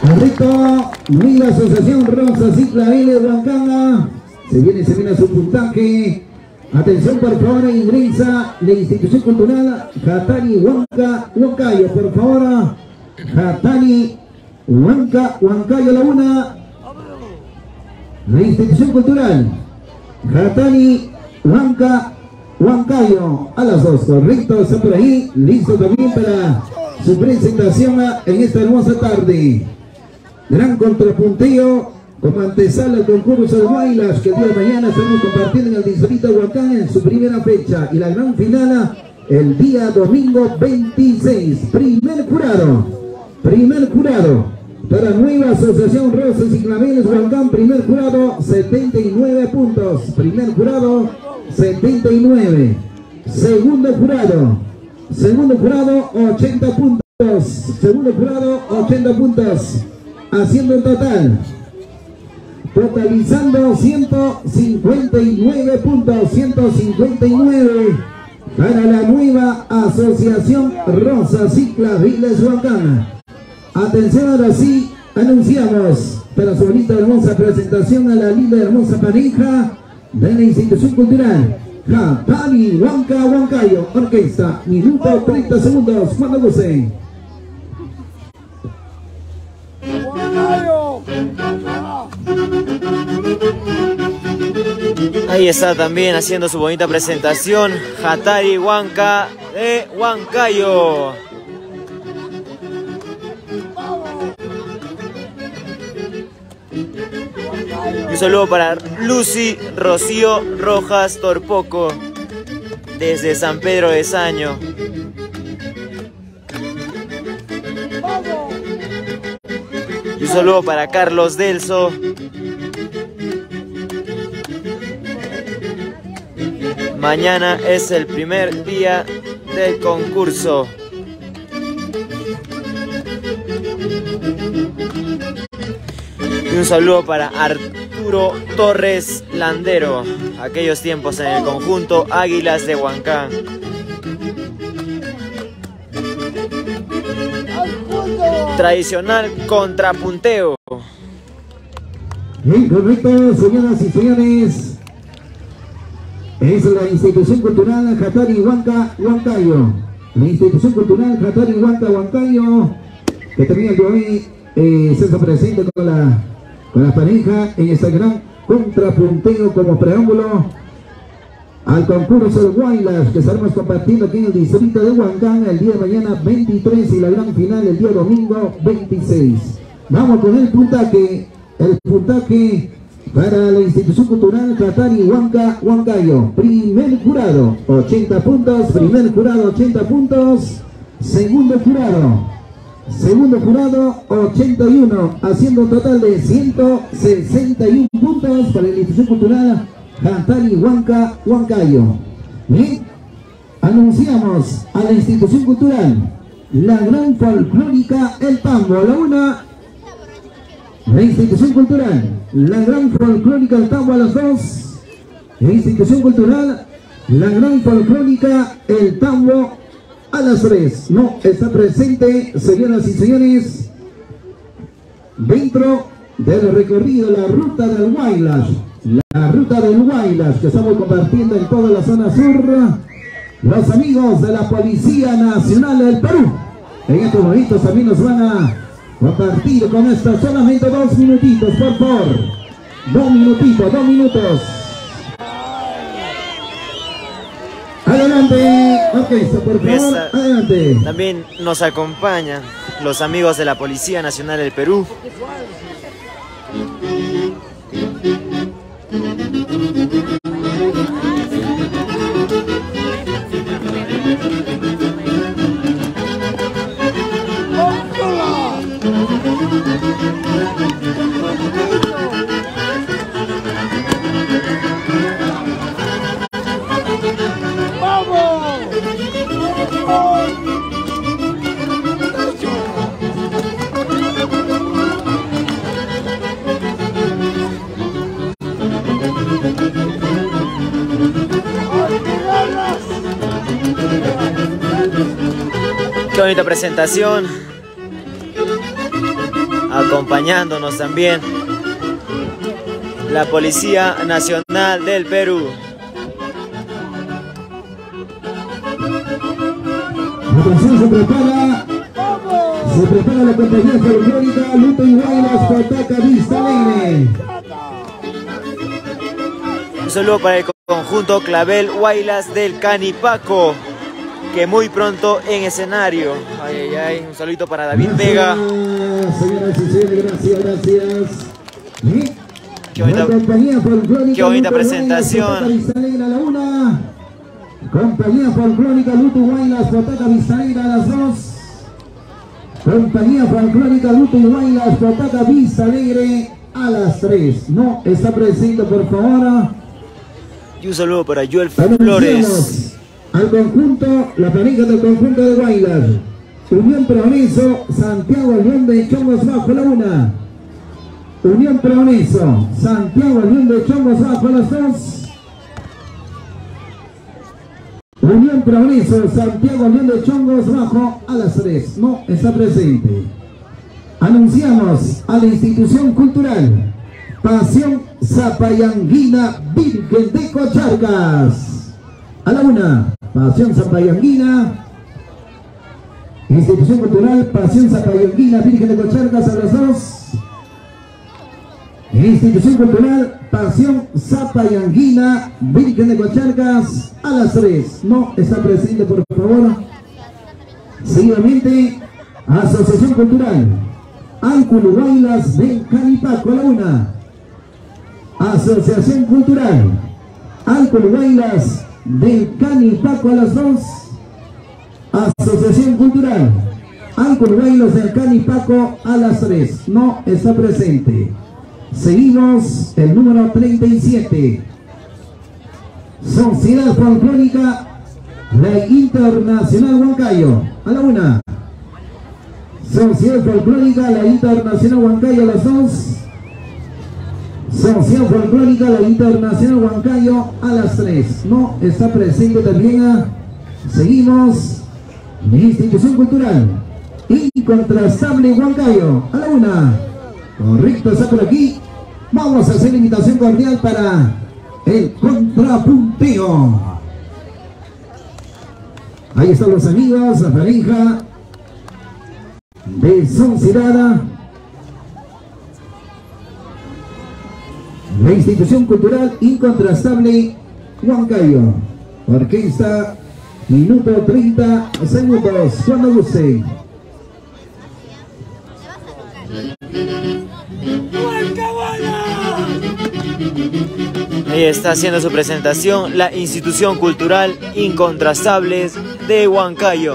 Correcto, Nueva Asociación Rosa Ciclaviles Huancanga. Se viene su puntaje. Atención, por favor, ingresa la institución cultural Jatari Huancayo, por favor. Jatari Huancayo la una. La institución cultural Jatari Huancayo a las dos. Correcto, está por ahí. Listo también para su presentación en esta hermosa tarde. Gran contrapunteo como antesala al concurso de Guaylas que el día de mañana estaremos compartiendo en el distrito de Huancán en su primera fecha, y la gran final el día domingo 26. Primer jurado para Nueva Asociación Rosas y Claveles Huancán. Primer jurado 79 puntos, primer jurado 79. Segundo jurado 80 puntos, segundo jurado 80 puntos, haciendo en total, totalizando 159 puntos, 159 para la Nueva Asociación Rosa Cicla Viles Huancán. Atención, ahora sí, anunciamos para su bonita hermosa presentación a la linda hermosa pareja de la institución cultural Jatari Huancayo Orquesta. Minuto 30 segundos, cuando guste. Ahí está también haciendo su bonita presentación Jatari Huanca de Huancayo. Un saludo para Lucy Rocío Rojas Torpoco desde San Pedro de Saño. Y un saludo para Carlos Delso. Mañana es el primer día del concurso. Y un saludo para Arturo Torres Landero, aquellos tiempos en el conjunto Águilas de Huancán. Tradicional contrapunteo. Bien, correcto, señoras y señores. Es la institución cultural Jatari Huancayo. La institución cultural Jatari Huancayo, que también el de hoy se está presente con la pareja en este gran contrapunteo como preámbulo al concurso de Guaylas que estaremos compartiendo aquí en el distrito de Huancán el día de mañana 23 y la gran final el día domingo 26. Vamos con el puntaje para la institución cultural Jatari Huancayo. Primer jurado 80 puntos, segundo jurado 81, haciendo un total de 161 puntos para la institución cultural Jatari Huancayo. Bien, anunciamos a la institución cultural la gran folclórica El Tambo a la una. La institución cultural la gran folclórica El Tambo a las dos. La institución cultural la gran folclórica El Tambo a las 3. No está presente, señoras y señores, dentro del recorrido, la ruta del Guaylas, que estamos compartiendo en toda la zona sur, los amigos de la Policía Nacional del Perú. En estos momentos también nos van a compartir con esto solamente 2 minutitos, por favor. 2 minutos. Adelante, orquesta, por favor, adelante. También nos acompañan los amigos de la Policía Nacional del Perú. Qué bonita presentación. acompañándonos también la Policía Nacional del Perú. Atención, se prepara la compañía folclórica Luto y Guaylas Pataca Vista Alegre. Un saludo para el conjunto Clavel Guaylas del Canipaco, que muy pronto en escenario. Ay, ay, ay. Un saludito para David Vega. Señoras y señores, gracias. Qué bonita presentación. Compañía folclórica Luto Guaylas Pataca Vista Alegre a las 2. Compañía folclórica Luto Guaylas Pataca Vista Alegre a las 3. No está presente, por favor. Y un saludo para Joel Flores. Al conjunto, la pareja del conjunto de Guaylas. Unión Progreso, Santiago León de Chongos bajo la 1. Unión Progreso, Santiago León de Chongos bajo las 2. Unión Progreso, Santiago León de Chongos bajo a las 3. No está presente. Anunciamos a la institución cultural Pasión Zapayanguina Virgen de Cocharcas. A la 1, Pasión Zapayanguina. Institución cultural Pasión Zapayanguina Virgen de Cocharcas a las 2. Institución cultural Pasión Zapayanguina Virgen de Cocharcas a las 3. No está presente, por favor. Seguidamente, Asociación Cultural Ánculo Guaylas del Canipaco a la 1. Asociación Cultural Ánculo Guaylas del Canipaco a las 2. Asociación Cultural Ánculo Guaylas del Canipaco a las 3. No está presente. Seguimos el número 37. Sociedad Folclórica La Internacional Huancayo a la 1. Sociedad Folclórica La Internacional Huancayo a las 2. Sociedad Folclórica La Internacional Huancayo a las 3. No está presente también. Seguimos. Institución Cultural Incontrastable Huancayo a la 1. Correcto, está por aquí. Vamos a hacer la invitación cordial para el contrapunteo. Ahí están los amigos, la pareja de Sociedad, la Institución Cultural Incontrastable Huancayo. Orquesta, minuto 30 segundos, cuando guste. Ahí está haciendo su presentación la Institución Cultural Incontrastables de Huancayo.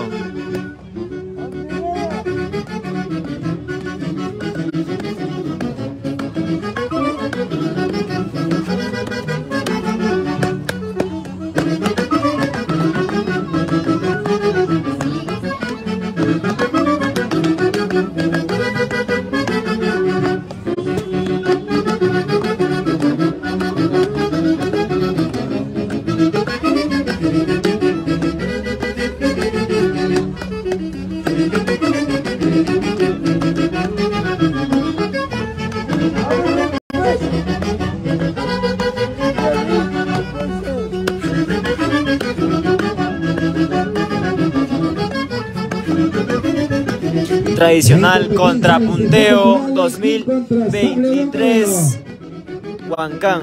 Tradicional Contrapunteo 2023 Huancán.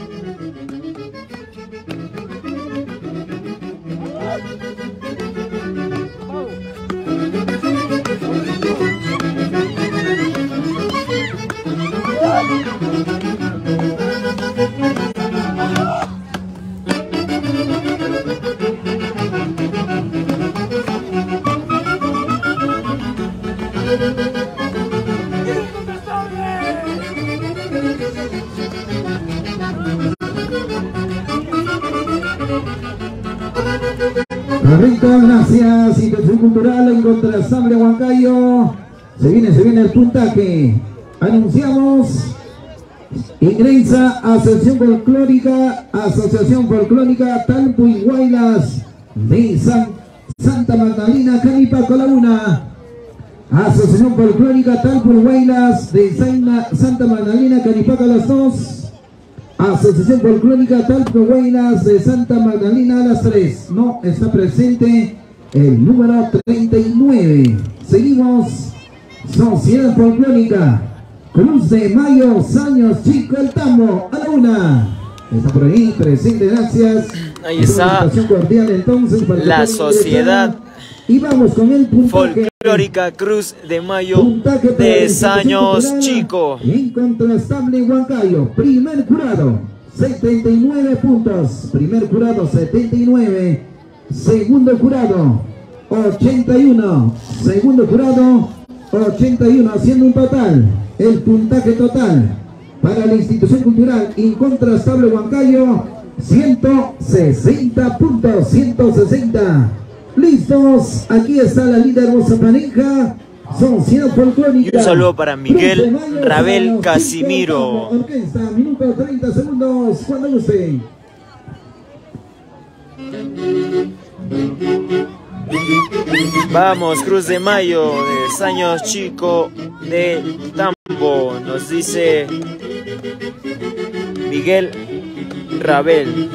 Correcto, gracias. Institución Cultural Incontrastable Huancayo. Se viene el puntaje. Anunciamos. Ingresa Asociación Folclórica Talpo y Guaylas de Santa Magdalena, Canipaco, la 1. Asociación Folclórica Talpo Huaylas de Santa Magdalena, Canipaca las 2. Asociación Folclórica Talpo Huaylas de Santa Magdalena a las 3. No está presente el número 39. Seguimos. Sociedad Folclórica Cruz de Mayo, Saños Chico el Tambo a la 1. Está por ahí presente, gracias. Ahí está cordial, entonces, para la sociedad y vamos con el puntaje. Folclórica Cruz de Mayo de Saños Chico. Incontrastable Huancayo, primer jurado, 79 puntos. Primer jurado, 79. Segundo jurado, 81. Segundo jurado, 81, haciendo un total. El puntaje total para la institución cultural Incontrastable Huancayo, 160 puntos, 160. Listos, aquí está la linda hermosa pareja, Sociedad Folclórica. Y un saludo para Miguel Rabel Casimiro. Orquesta, minuto 30 segundos, cuando guste. Vamos, Cruz de Mayo de Saños Chico de Tambo, nos dice Miguel Rabel.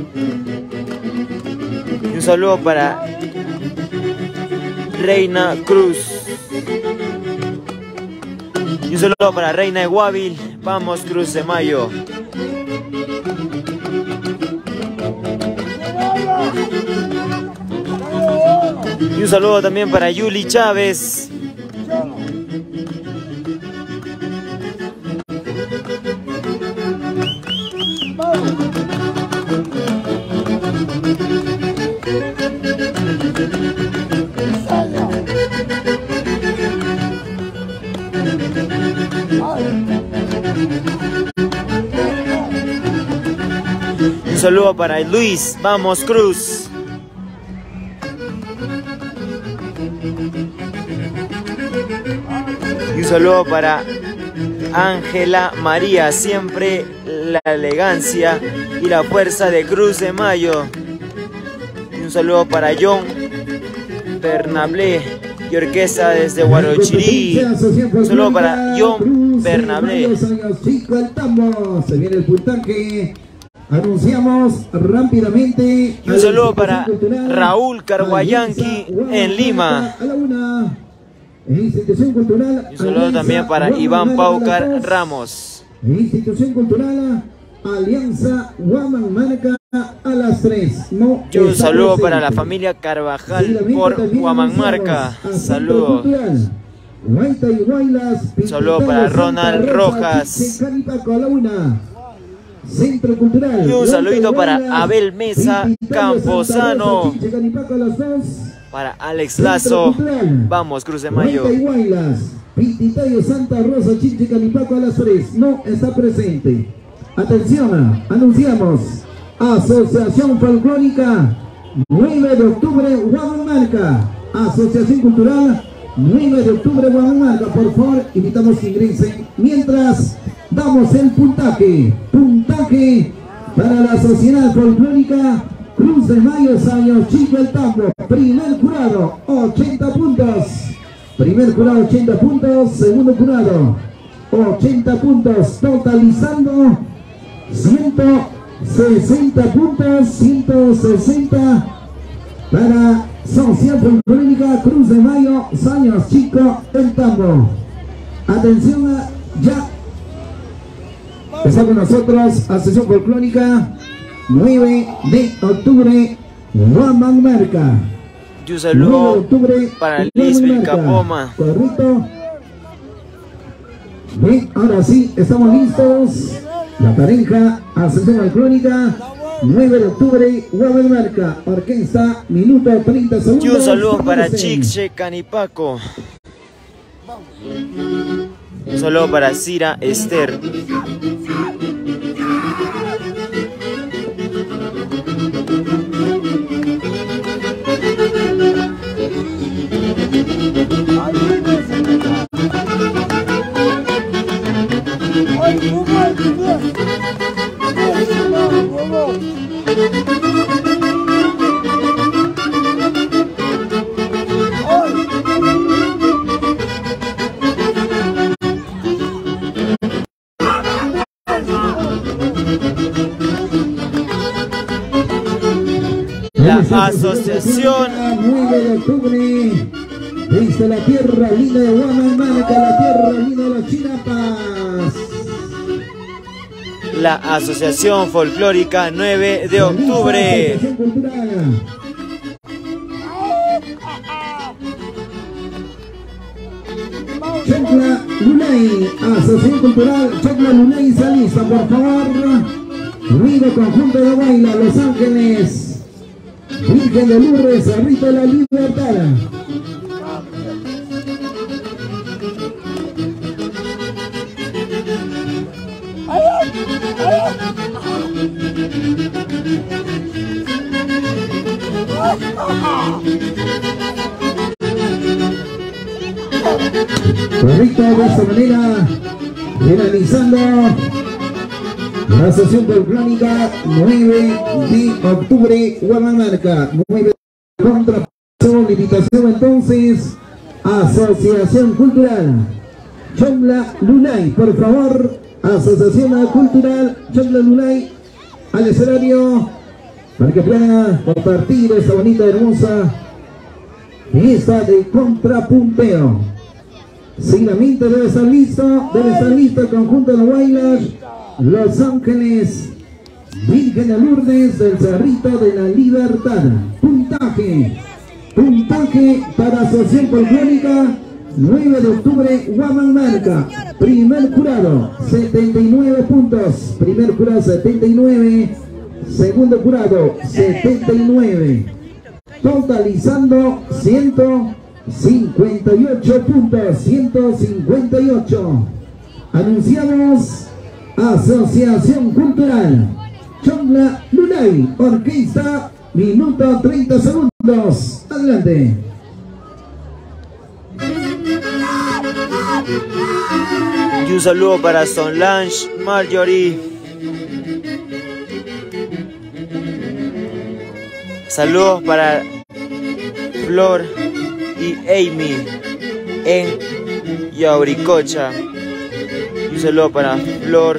Y un saludo para Reina Cruz. Y un saludo para Reina de Guavil. Vamos, Cruz de Mayo. Y un saludo también para Yuli Chávez. Un saludo para Luis. Vamos, Cruz. Y un saludo para Ángela María, siempre la elegancia y la fuerza de Cruz de Mayo. Y un saludo para John Bernablé y orquesta desde Guarochirí. Un saludo para John Bernablé. Se viene el puntaje. Anunciamos rápidamente. Y un saludo para Raúl Carguayanqui en Lima. Institución Cultural. Y un saludo también para Iván Paucar Ramos. Institución Cultural Alianza Huamanmarca a las 3. No, y un saludo para la familia Carvajal por Huamanmarca. Saludos. Un saludo para Ronald Rojas. Centro Cultural. Y un saludito para Abel Mesa Camposano. Para Alex Lazo. Vamos, Cruz de Mayo. Pititayo Santa Rosa, Chinche Canipaco a las 3. No está presente. Atención, anunciamos. Asociación Folclórica 9 de octubre Huamanmarca. Asociación Cultural 9 de octubre Huamanmarca. Por favor, invitamos que ingresen. Mientras damos el puntaje. Puntaje para la Sociedad Folclórica Cruz de Mayo, Saños Chico el Tambo. Primer jurado, 80 puntos. Primer jurado, 80 puntos. Segundo jurado, 80 puntos. Totalizando 160 puntos. 160 para Sociedad Folclórica Cruz de Mayo, Saños Chico el Tambo. Atención, ya está con nosotros Asociación Folclórica 9 de octubre Huamanmarca. Y un saludo para Lisbeth Capoma. Correcto. Bien, ahora sí, estamos listos. La pareja Asociación Folclórica 9 de octubre Huamanmarca. Orquesta, minuto 30 segundos. Y un saludo para Chiche Canipaco. Un saludo para Cira Esther. Asociación 9 de octubre, desde la tierra linda de Huamanmarca, la tierra linda de los Chinapas. La Asociación Folclórica 9 de octubre. Chocla Lunay, Asociación Cultural Chocla Lunay, Salista, por favor. Ruido Conjunto de Baila, Los Ángeles, Virgen de Lourdes, Cerrito de la Libertad. Correcto, de esta manera, finalizando la Asociación Folclórica 9 de octubre, Huamanmarca. 9 contra limitación entonces, Asociación Cultural Chocla Lunay, por favor, Asociación Cultural Chocla Lunay, al escenario para que puedan compartir esta bonita, hermosa fiesta de contrapunteo. Seguidamente debe estar listo el conjunto de Guaylas, Los Ángeles, Virgen de Lourdes, del Cerrito de la Libertad. Puntaje para Asociación Folclórica 9 de octubre, Huamanmarca. Primer jurado 79 puntos, primer jurado 79, segundo jurado 79, totalizando 158 puntos, 158. Anunciamos Asociación Cultural Chocla Lunay, orquesta, minuto 30 segundos. Adelante. Y un saludo para Solange, Marjorie. Saludos para Flor y Amy en Yauricocha. Y un saludo para Flor.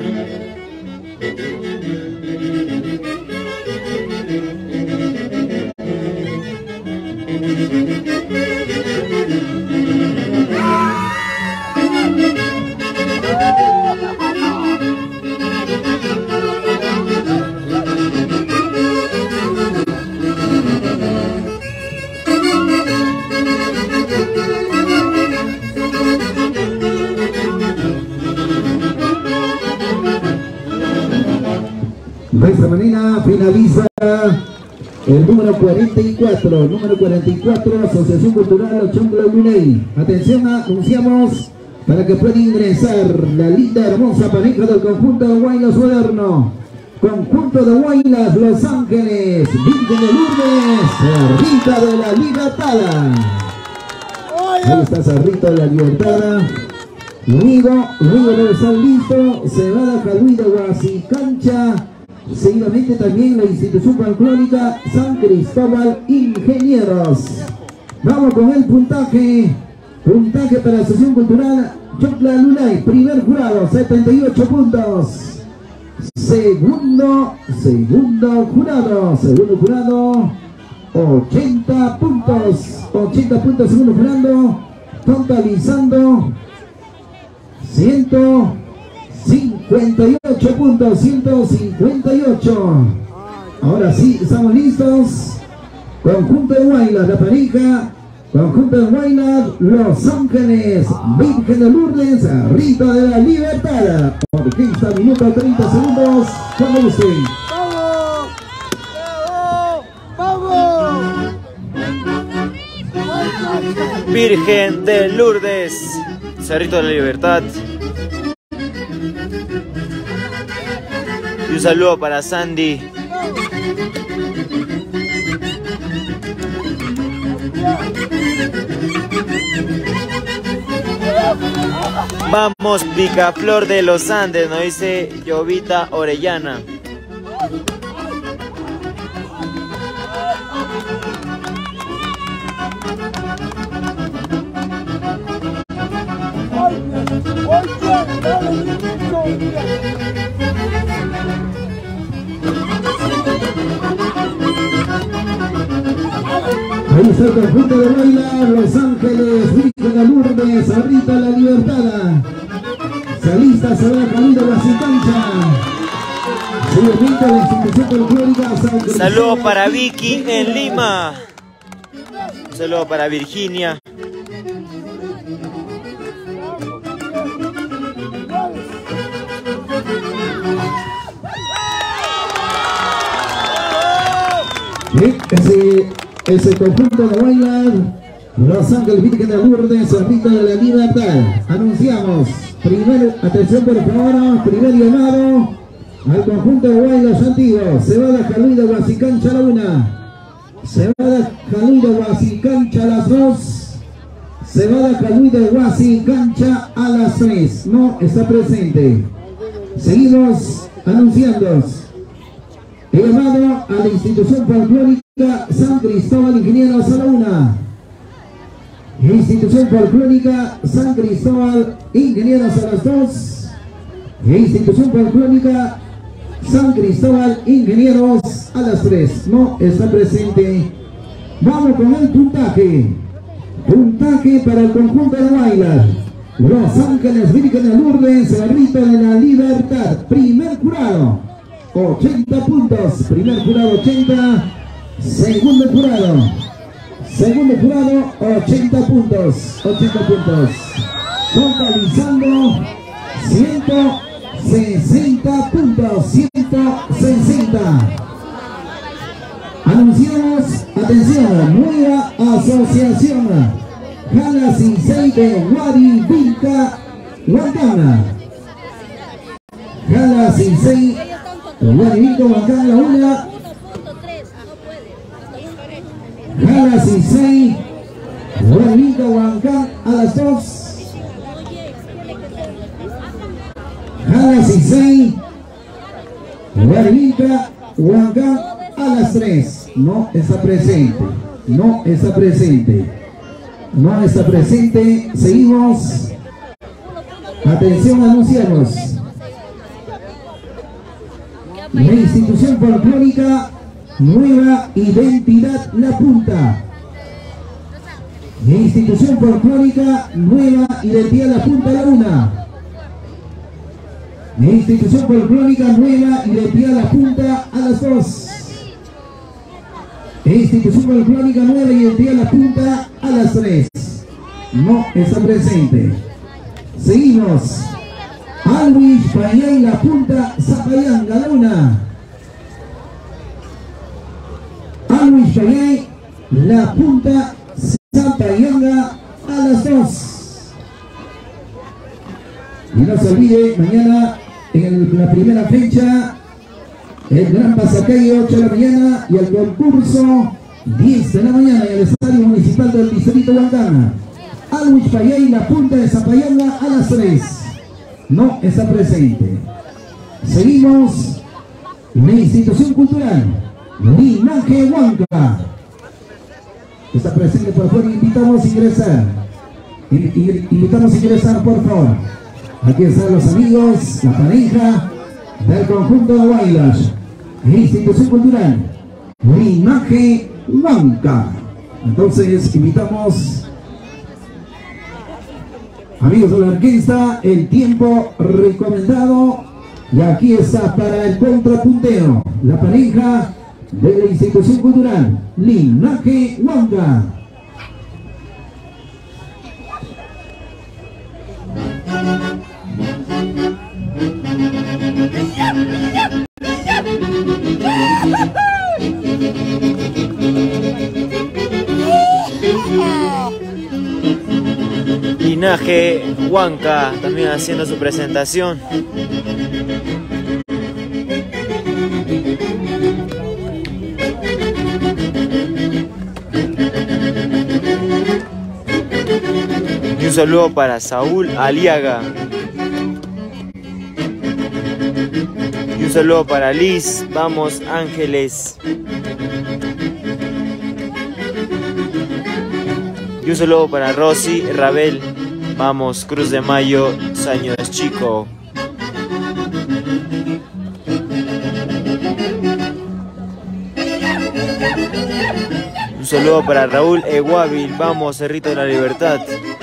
De esta manera finaliza el número 44, Asociación Cultural Chocla Lunay. Atención, anunciamos para que pueda ingresar la linda, hermosa pareja del conjunto de Guaylas moderno. Conjunto de Guaylas, Los Ángeles, Virgen de Lourdes, Cerrito de la Libertad. Ahí está Cerrito de la Libertad. Luego debe estar listo, se va a Jaluí de Guasicancha. Seguidamente también la Institución Folclórica San Cristóbal Ingenieros. Vamos con el puntaje. Puntaje para la Asociación Cultural Chocla Lunay. Primer jurado, 78 puntos. Segundo jurado, 80 puntos. 80 puntos, segundo jurado. Totalizando 158 puntos, 158. Ahora sí, estamos listos. Conjunto de Guaylas, la pareja. Conjunto de Guaylas, Los Ángeles, Virgen de Lourdes, Cerrito de la Libertad. Orquesta, minuto 30 segundos. Cuando gusten. ¡Vamos! Virgen de Lourdes, Cerrito de la Libertad. Y un saludo para Sandy. Vamos, Picaflor de los Andes, nos dice Jovita Orellana. Ahí está el conjunto de bailar, Los Ángeles, Virgen de Lourdes, ahorita La Libertad. Se alista, se va Camilo Guasicancha. La institución folclórica San Cristóbal. Saludos para Vicky en Lima. Un saludo para Virginia. Ese conjunto de bailar, Los Ángeles Virgen de Lourdes, Cerrito de la Libertad. Anunciamos, atención por favor, primer llamado al conjunto de bailes antiguos. Cebada Jaluida Guasicancha a la 1, Cebada Jaluida Guasicancha a las 2, Cebada Jaluida Guasicancha a las 3. No está presente. Seguimos anunciando. El llamado a la institución folclórica San Cristóbal Ingenieros a la 1. Institución folclórica San Cristóbal Ingenieros a las 2. Institución folclórica San Cristóbal Ingenieros a las 3. No está presente. Vamos con el puntaje. Puntaje para el conjunto de bailar. Los Ángeles Virgen de Lourdes, Cerrito de la Libertad. Primer jurado, 80 puntos. Primer jurado 80. Segundo jurado 80 puntos. 80 puntos. Totalizando 160 puntos. 160. Anunciamos, atención, nueva asociación. Jala Sisei de Guarivilca, Huancana. Jala Sisei de Guarivilca, Huancana, la 1. Jala Sisei de Guarivilca, Huancana, a las 2. Jala Sisei de Guarivilca, Huancana, a las 3. No está presente. No está presente. No está presente. Seguimos. Atención, anunciamos. La institución folclórica Nueva Identidad La Punta. La institución folclórica Nueva Identidad La Punta la 1. La institución folclórica Nueva Identidad La Punta a las 2. Institución folclórica Nueva Identidad La Punta a las 3. No está presente. Seguimos. Alwis Payay La Punta Zapayanga la 1. Alwis Payay La Punta Zapayanga a las 2. Y no se olvide, mañana en la primera fecha el Gran Pasacalle 8 de la mañana y el concurso 10 de la mañana en el Estadio Municipal del Distrito Huancana. Alwis Payay La Punta de Zapayanga a las 3. No está presente. Seguimos. La institución cultural Linaje Huanca está presente, por favor. Invitamos a ingresar. Invitamos a ingresar, por favor. Aquí están los amigos, la pareja del conjunto de bailas. Institución cultural Linaje Huanca. Entonces invitamos, amigos de la orquesta, el tiempo recomendado. Y aquí está para el contrapunteo la pareja de la institución cultural Linaje Huanca. Linaje Huanca también haciendo su presentación. Y un saludo para Saúl Aliaga. Y un saludo para Liz. Vamos Ángeles. Y un saludo para Rosy Rabel. Vamos Cruz de Mayo, Saño Chico. Un saludo para Raúl Eguavil. Vamos, Cerrito de la Libertad.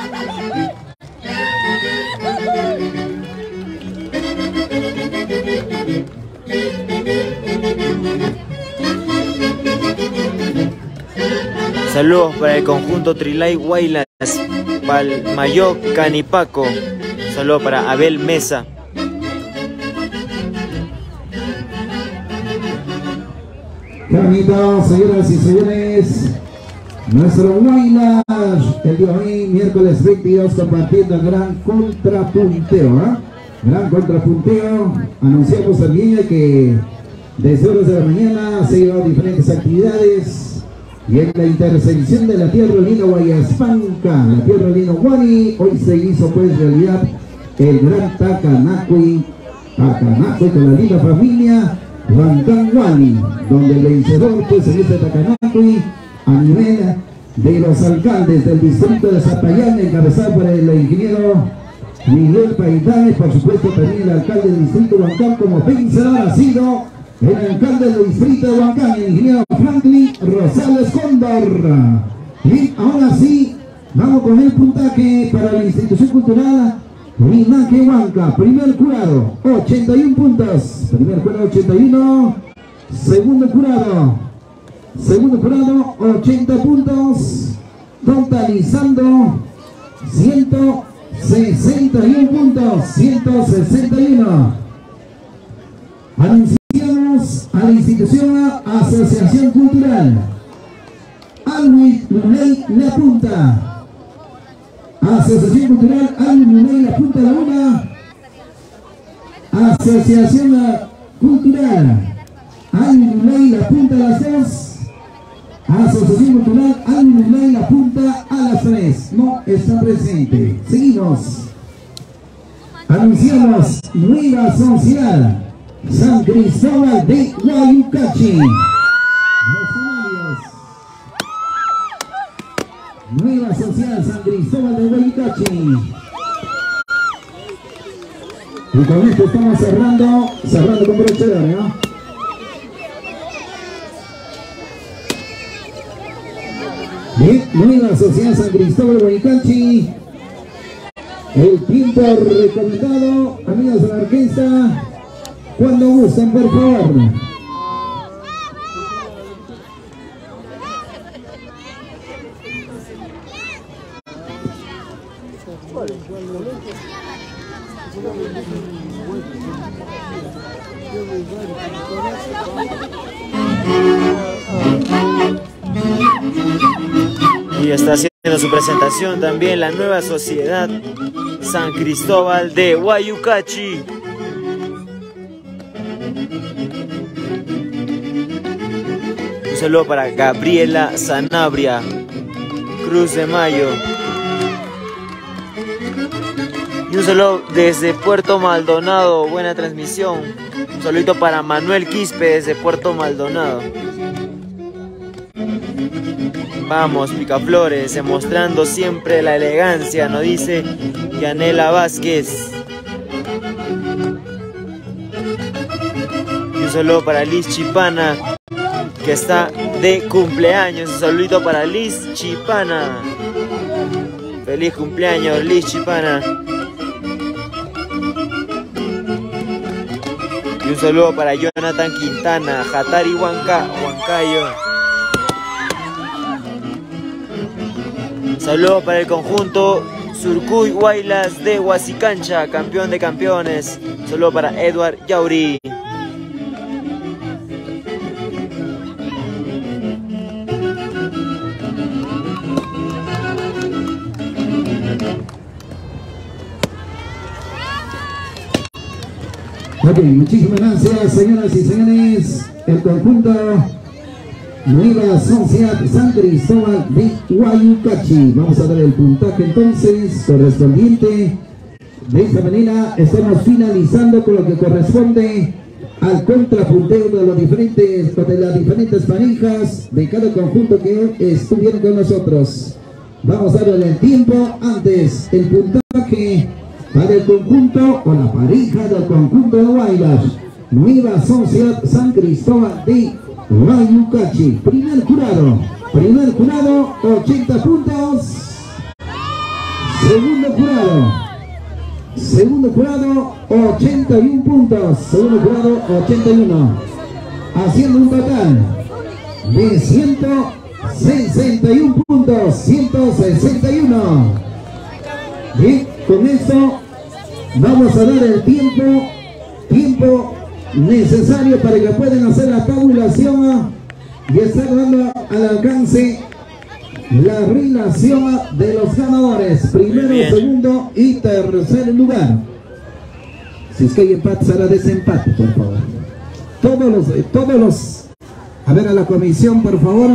Saludos para el conjunto Trilay Huaylas, Palmayo Canipaco. Saludos para Abel Mesa. Qué bonito, señoras y señores. Nuestro Huaylas, el día de hoy, miércoles 22, compartiendo el gran contrapunteo. Gran contrapunteo. Anunciamos también que desde horas de la mañana se llevan diferentes actividades. Y en la intersección de la Tierra Lina Guayaspanca, la Tierra Lina Guani, hoy se hizo pues realidad el gran Tacanacui con la linda familia Huancán Guani, donde el vencedor pues en este Tacanacui a nivel de los alcaldes del distrito de Zapayán, encabezado por el ingeniero Miguel Paitán, por supuesto también el alcalde del distrito de Huancán, como vencedor ha sido el alcalde del distrito de Huancán, el ingeniero Franklin Rosales Cóndor. Y ahora sí, vamos con el puntaje para la institución cultural Linaje Huanca. Primer jurado, 81 puntos. Primer jurado, 81. Segundo jurado, 80 puntos. Totalizando 161 puntos. 161. Anunciamos a la institución Asociación Cultural Alwin Lunay La Punta. Asociación Cultural Alwin Lunay La Punta la 1. Asociación Cultural Alwin Lunay La Punta a las 2. Asociación Cultural Alwin Lunay La Punta a las 3. No está presente. Seguimos. Anunciamos nueva social San Cristóbal de Guayucachi. Nueva social San Cristóbal de Guayucachi. Y con esto estamos cerrando con broche de oro, ¿no? Bien, nueva sociedad San Cristóbal de Guayucachi. El tiempo recomendado, amigos de la orquesta. Cuando gusten, por favor. Y está haciendo su presentación también la nueva sociedad San Cristóbal de Guayucachi. Un saludo para Gabriela Sanabria, Cruz de Mayo. Y un saludo desde Puerto Maldonado, buena transmisión. Un saludito para Manuel Quispe desde Puerto Maldonado. Vamos, Picaflores, demostrando siempre la elegancia, nos dice Yanela Vázquez. Y un saludo para Liz Chipana, que está de cumpleaños. Un saludito para Liz Chipana. Feliz cumpleaños, Liz Chipana. Y un saludo para Jonathan Quintana, Jatari Huancayo. Saludo para el conjunto Surcuy Huaylas de Huasicancha, campeón de campeones. Saludo para Edward Yauri. Ok, muchísimas gracias, señoras y señores. El conjunto Nueva Sociedad San Cristóbal de Guayucachi. Vamos a dar el puntaje entonces correspondiente. De esta manera estamos finalizando con lo que corresponde al contrapunteo de las diferentes parejas de cada conjunto que estuvieron con nosotros. Vamos a darle el tiempo. Antes el puntaje para el conjunto o la pareja del conjunto de Huaylas Nueva Sociedad San Cristóbal de Guayucachi. Primer jurado, Primer jurado, 80 puntos. Segundo jurado, 81 puntos. Segundo jurado, 81. Haciendo un total de 161 puntos. 161. Y con esto vamos a dar el tiempo necesario para que puedan hacer la tabulación y estar dando al alcance la relación de los ganadores, primero, segundo y tercer lugar. Si es que hay empate, será desempate, por favor. Todos los, a ver a la comisión, por favor.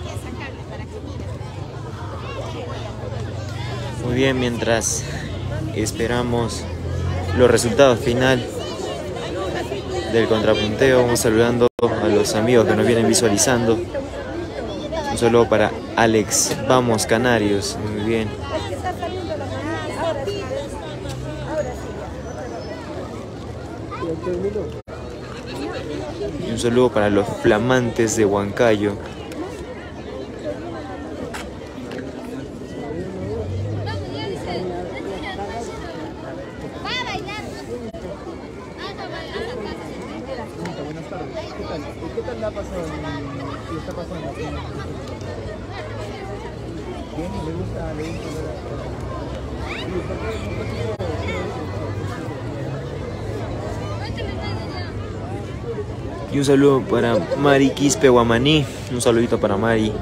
Muy bien, mientras esperamos los resultados final del contrapunteo, vamos saludando a los amigos que nos vienen visualizando. Un saludo para Alex, vamos Canarios, muy bien. Y un saludo para los flamantes de Huancayo. ¿Qué tal la ha pasado? ¿Qué está pasando? Bien, le gusta. Y un saludo para Mari Quispe Guamaní, un saludito para Mari.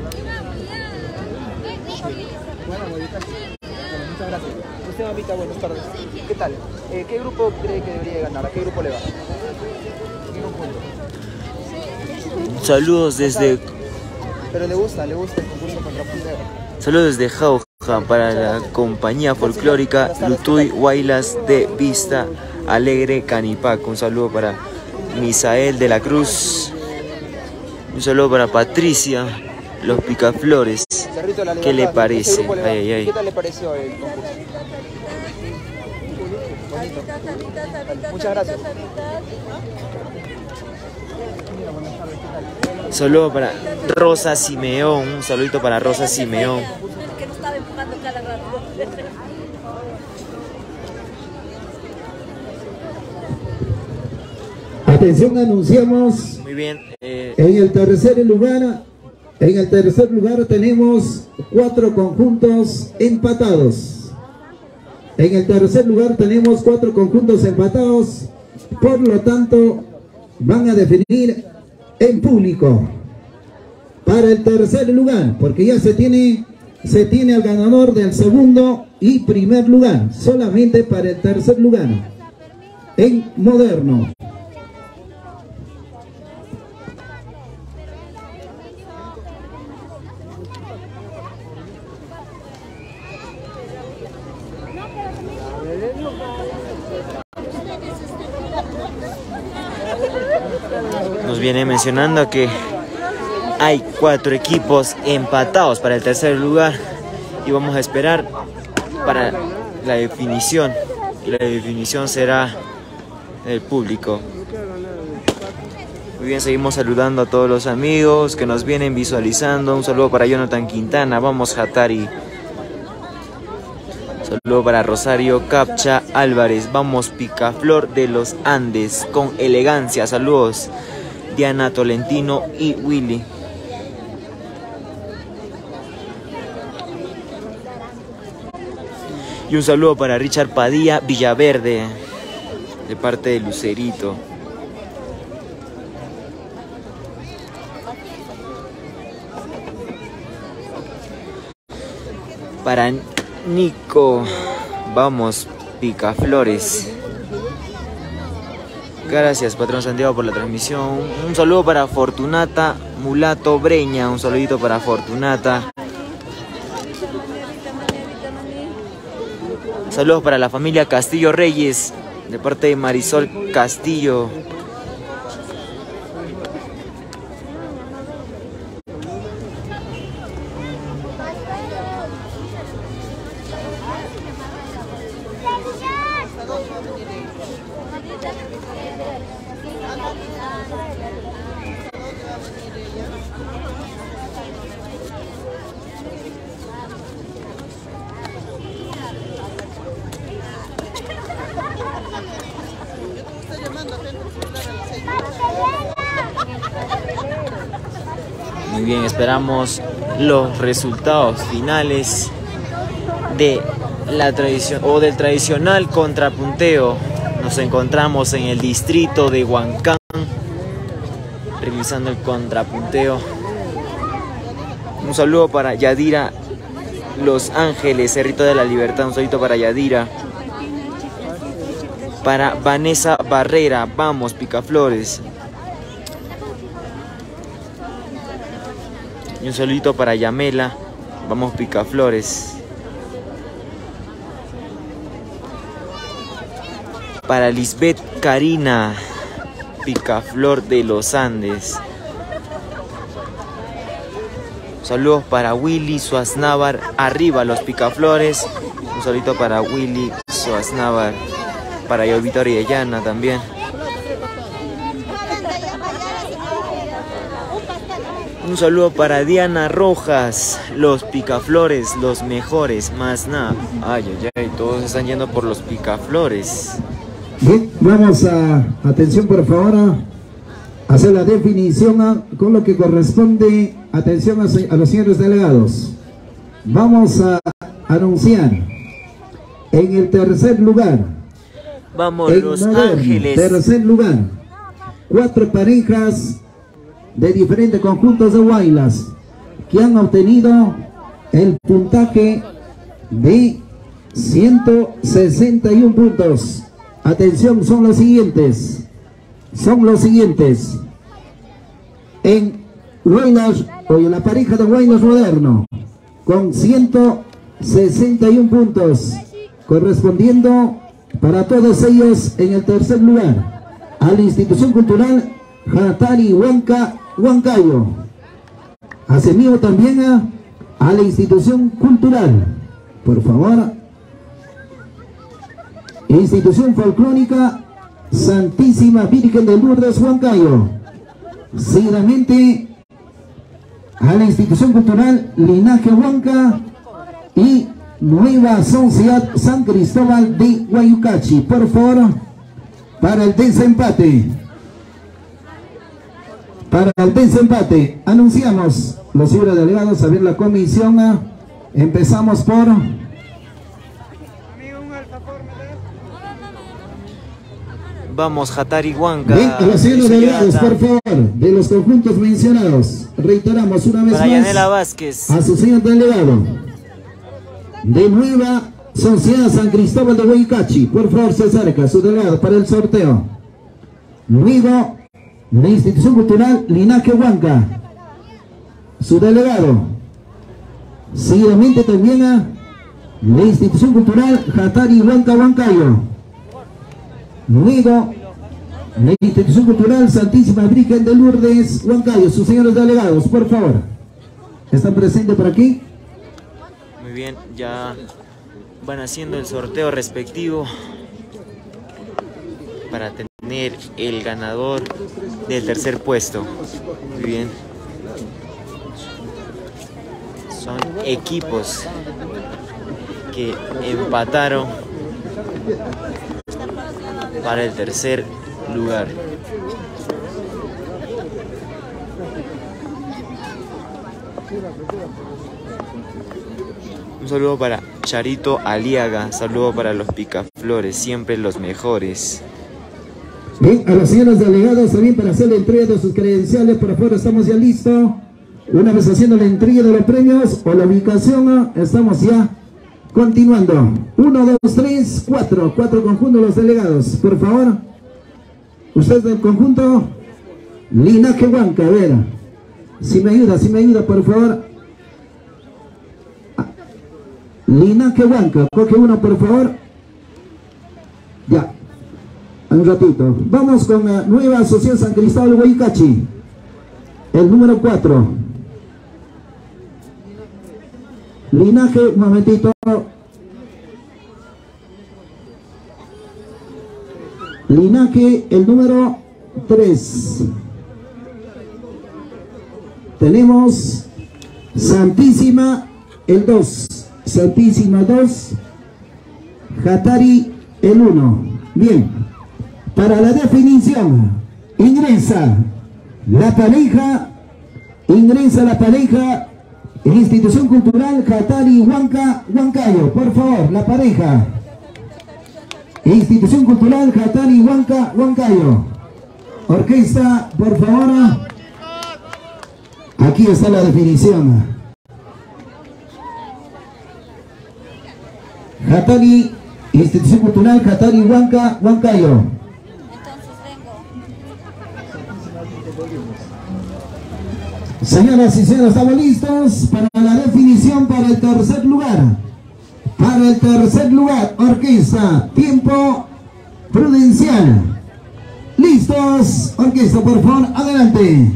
Bueno, muchas gracias. Usted, mamita, buenas tardes. ¿Qué tal? ¿Qué grupo cree que debería ganar? ¿A qué grupo le va? Saludos desde... Pero le gusta el concurso contrapunteo. Saludos desde Jauja para la compañía folclórica Lutuy Huaylas de Vista Alegre Canipac. Un saludo para Misael de la Cruz. Un saludo para Patricia, los Picaflores. ¿Qué le parece? ¿Qué tal le pareció el concurso? Bonito. Muchas gracias. Saludo para Rosa Simeón, un saludito para Rosa Simeón. Atención, anunciamos. Muy bien. En el tercer lugar tenemos 4 conjuntos empatados. En el tercer lugar tenemos 4 conjuntos empatados. Por lo tanto, van a definir en público para el tercer lugar, porque ya se tiene al ganador del segundo y primer lugar, solamente para el tercer lugar en moderno. Nos viene mencionando que hay 4 equipos empatados para el tercer lugar y vamos a esperar para la definición. Y la definición será el público. Muy bien, seguimos saludando a todos los amigos que nos vienen visualizando. Un saludo para Jonathan Quintana, vamos Hatari. Saludo para Rosario Capcha Álvarez, vamos Picaflor de los Andes con elegancia. Saludos Diana Tolentino y Willy. Y un saludo para Richard Padilla Villaverde, de parte de Lucerito. Para Nico, vamos Picaflores. Gracias, patrón Santiago, por la transmisión. Un saludo para Fortunata Mulato Breña, un saludito para Fortunata. Saludos para la familia Castillo Reyes, de parte de Marisol Castillo. Muy bien, esperamos los resultados finales de la tradición o del tradicional contrapunteo. Nos encontramos en el distrito de Huancán, revisando el contrapunteo. Un saludo para Yadira Los Ángeles, Cerrito de la Libertad. Un saludito para Yadira. Para Vanessa Barrera, vamos Picaflores. Y un saludito para Yamela, vamos Picaflores. Para Lisbeth Karina, Picaflor de los Andes. Saludos para Willy Suaznavar, arriba los Picaflores. Un saludito para Willy Suaznavar. Para yo, Víctor y Ellana también. Un saludo para Diana Rojas, los Picaflores, los mejores, más nada. Ay, ay, ay, todos están yendo por los Picaflores. Bien, vamos a, atención por favor, a hacer la definición con lo que corresponde, atención a los señores delegados. Vamos a anunciar en el tercer lugar, vamos Los Ángeles. Tercer lugar, 4 parejas de diferentes conjuntos de Huaylas que han obtenido el puntaje de 161 puntos. Atención, son los siguientes. En Huaylas, o en la pareja de Huaylas Moderno, con 161 puntos, correspondiendo para todos ellos en el tercer lugar a la institución cultural Hatari Huancayo. Asimismo también a la institución cultural, por favor, institución folclórica Santísima Virgen de Lourdes Huancayo. Seguidamente a la institución cultural Linaje Huanca y Nueva Sociedad San Cristóbal de Guayucachi. Por favor, para el desempate. Para el desempate, anunciamos los señores delegados a ver la comisión. Empezamos por... Vamos, Hatari Huanca. Bien, a los señores delegados, por favor, de los conjuntos mencionados. Reiteramos una vez para más Yanela Vázquez. a su señor delegado de Nueva Sociedad San Cristóbal de Guayucachi. Por favor, se acerca su delegado para el sorteo. Luego, la institución cultural Linaje Huanca, su delegado. Seguidamente también a la institución cultural Hatari Huanca Huancayo. Luego, la institución cultural Santísima Virgen de Lourdes Huancayo. Sus señores delegados, por favor, ¿están presentes por aquí? Muy bien, ya van haciendo el sorteo respectivo para tener el ganador del tercer puesto. Muy bien. Son equipos que empataron para el tercer lugar. Un saludo para Charito Aliaga, saludo para los Picaflores, siempre los mejores. Bien, a los señores delegados también para hacer la entrega de sus credenciales, por afuera estamos ya listos. Una vez haciendo la entrega de los premios o la ubicación, estamos ya continuando. 1, 2, 3, 4 conjuntos los delegados, por favor. Ustedes del conjunto Linaje Huanca, a ver, si me ayuda, por favor. Linaje Huanca, coge uno, por favor. Ya, un ratito. Vamos con la Nueva Sociedad San Cristóbal de Guayucachi, el número 4. Linaje, un momentito. Linaje, el número 3. Tenemos Santísima, el 2. Santísima 2. Hatari, el 1. Bien. Para la definición ingresa la pareja Ingresa la pareja Institución Cultural Jatari Huancayo. Por favor, la pareja Institución Cultural Jatari Huancayo. Orquesta, por favor. Aquí está la definición. Jatari, Institución Cultural Jatari Huancayo. Señoras y señores, estamos listos para la definición para el tercer lugar. Para el tercer lugar, orquesta, tiempo prudencial. Listos, orquesta, por favor, adelante.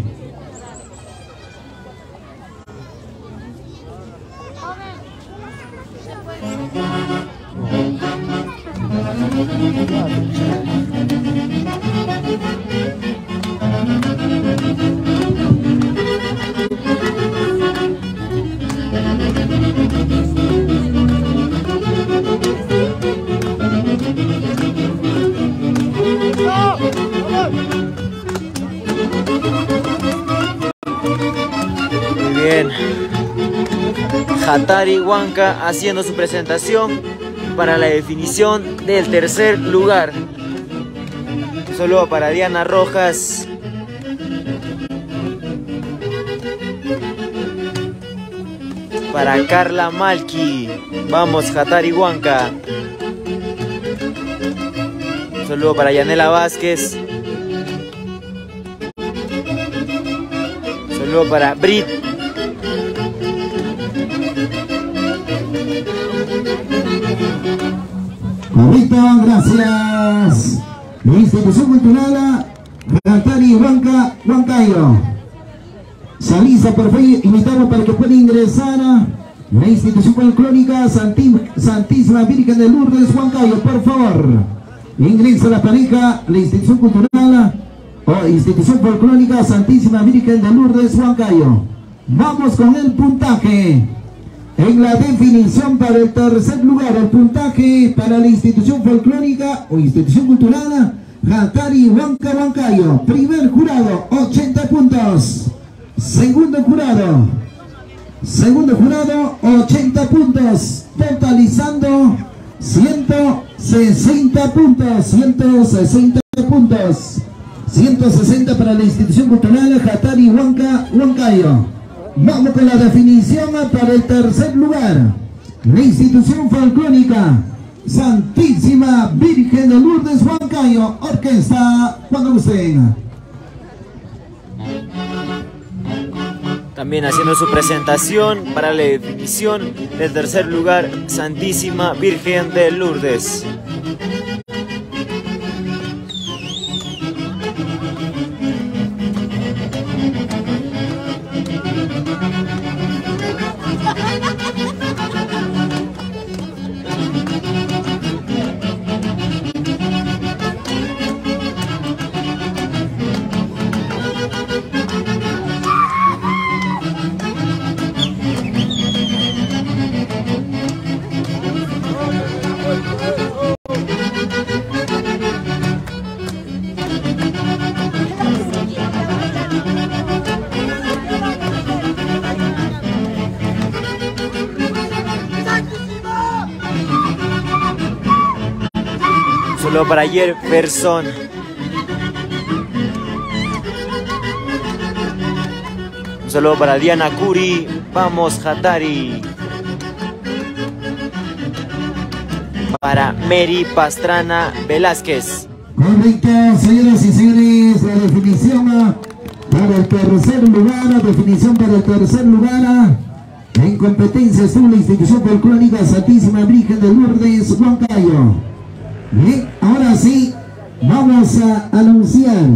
Muy bien. Jatari Huanca haciendo su presentación para la definición del tercer lugar. Un saludo para Diana Rojas. Para Carla Malki. Vamos, Jatari Huanca. Un saludo para Yanela Vázquez. Un saludo para Brit. Correcto, gracias. Institución Cultural Jatari Huancayo. Salisa, por favor, invitamos para que pueda ingresar a la Institución Folclórica Santísima Virgen de Lourdes Huancayo, por favor. Ingresa la pareja, la Institución Cultural o Institución Folclórica Santísima Virgen de Lourdes Huancayo. Vamos con el puntaje. En la definición para el tercer lugar, el puntaje para la Institución Folclórica o Institución Cultural Jatari Huancayo. Primer jurado, 80 puntos. Segundo jurado, 80 puntos, totalizando 160 puntos, 160 para la Institución Cultural Jatari Huancayo. Vamos con la definición para el tercer lugar. La Institución Folclórica Santísima Virgen de Lourdes Huancayo. Orquesta, cuando gusten. También haciendo su presentación para la definición del tercer lugar, Santísima Virgen de Lourdes. Solo para Jefferson. Un saludo para Diana Curi. Vamos, Jatari. Para Mary Pastrana Velázquez. Correcto, señoras y señores, la definición para el tercer lugar, definición para el tercer lugar. En competencia estuvo la Institución Folclórica Santísima Virgen de Lourdes Huancayo. Bien, ahora sí, vamos a anunciar.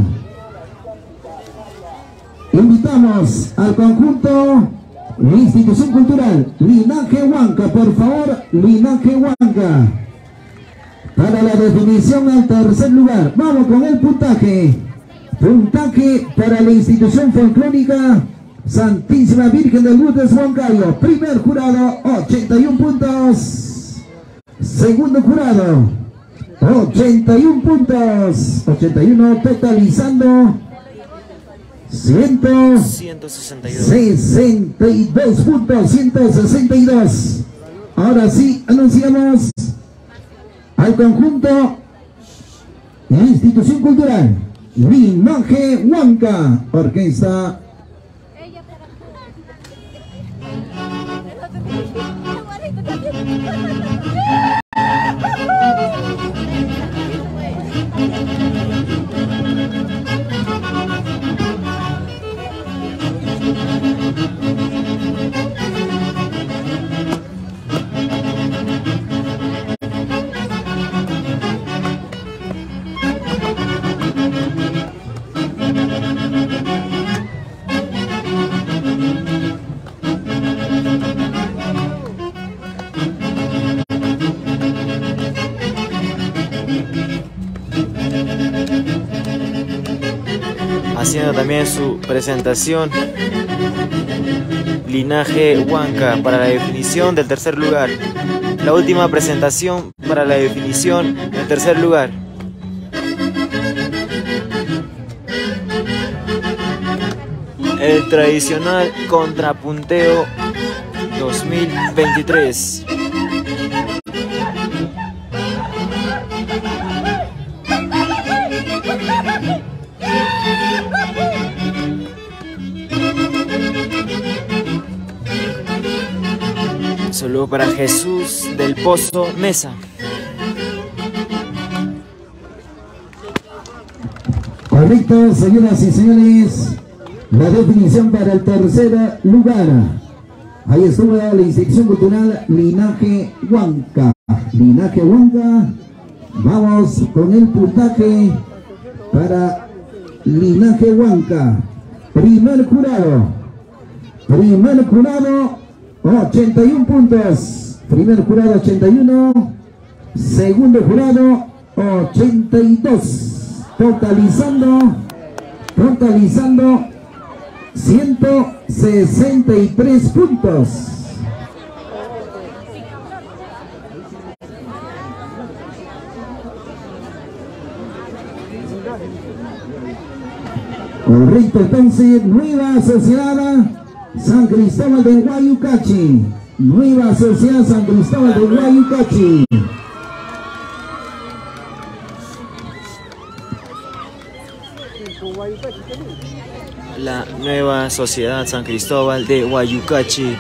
Invitamos al conjunto de Institución Cultural Linaje Huanca, por favor, Linaje Huanca, para la definición al tercer lugar. Vamos con el puntaje. Puntaje para la Institución Folclórica Santísima Virgen de Lourdes Huancayo. Primer jurado, 81 puntos. Segundo jurado, 81 puntos. 81, totalizando 162 puntos, 162. Ahora sí, anunciamos al conjunto de la institución cultural Linaje Huanca, orquesta. Haciendo también su presentación Linaje Huanca para la definición del tercer lugar. La última presentación para la definición del tercer lugar. El tradicional contrapunteo 2023. Saludo para Jesús del Pozo Mesa. Correcto, señoras y señores, la definición para el tercer lugar. Ahí estuvo la institución cultural Linaje Huanca. Linaje Huanca. Vamos con el puntaje para Linaje Huanca. Primer jurado 81 puntos. Primer jurado 81. Segundo jurado 82. Totalizando 163 puntos. Correcto, entonces, nueva sociedad San Cristóbal de Guayucachi. Nueva sociedad San Cristóbal de Guayucachi. La nueva sociedad San Cristóbal de Guayucachi.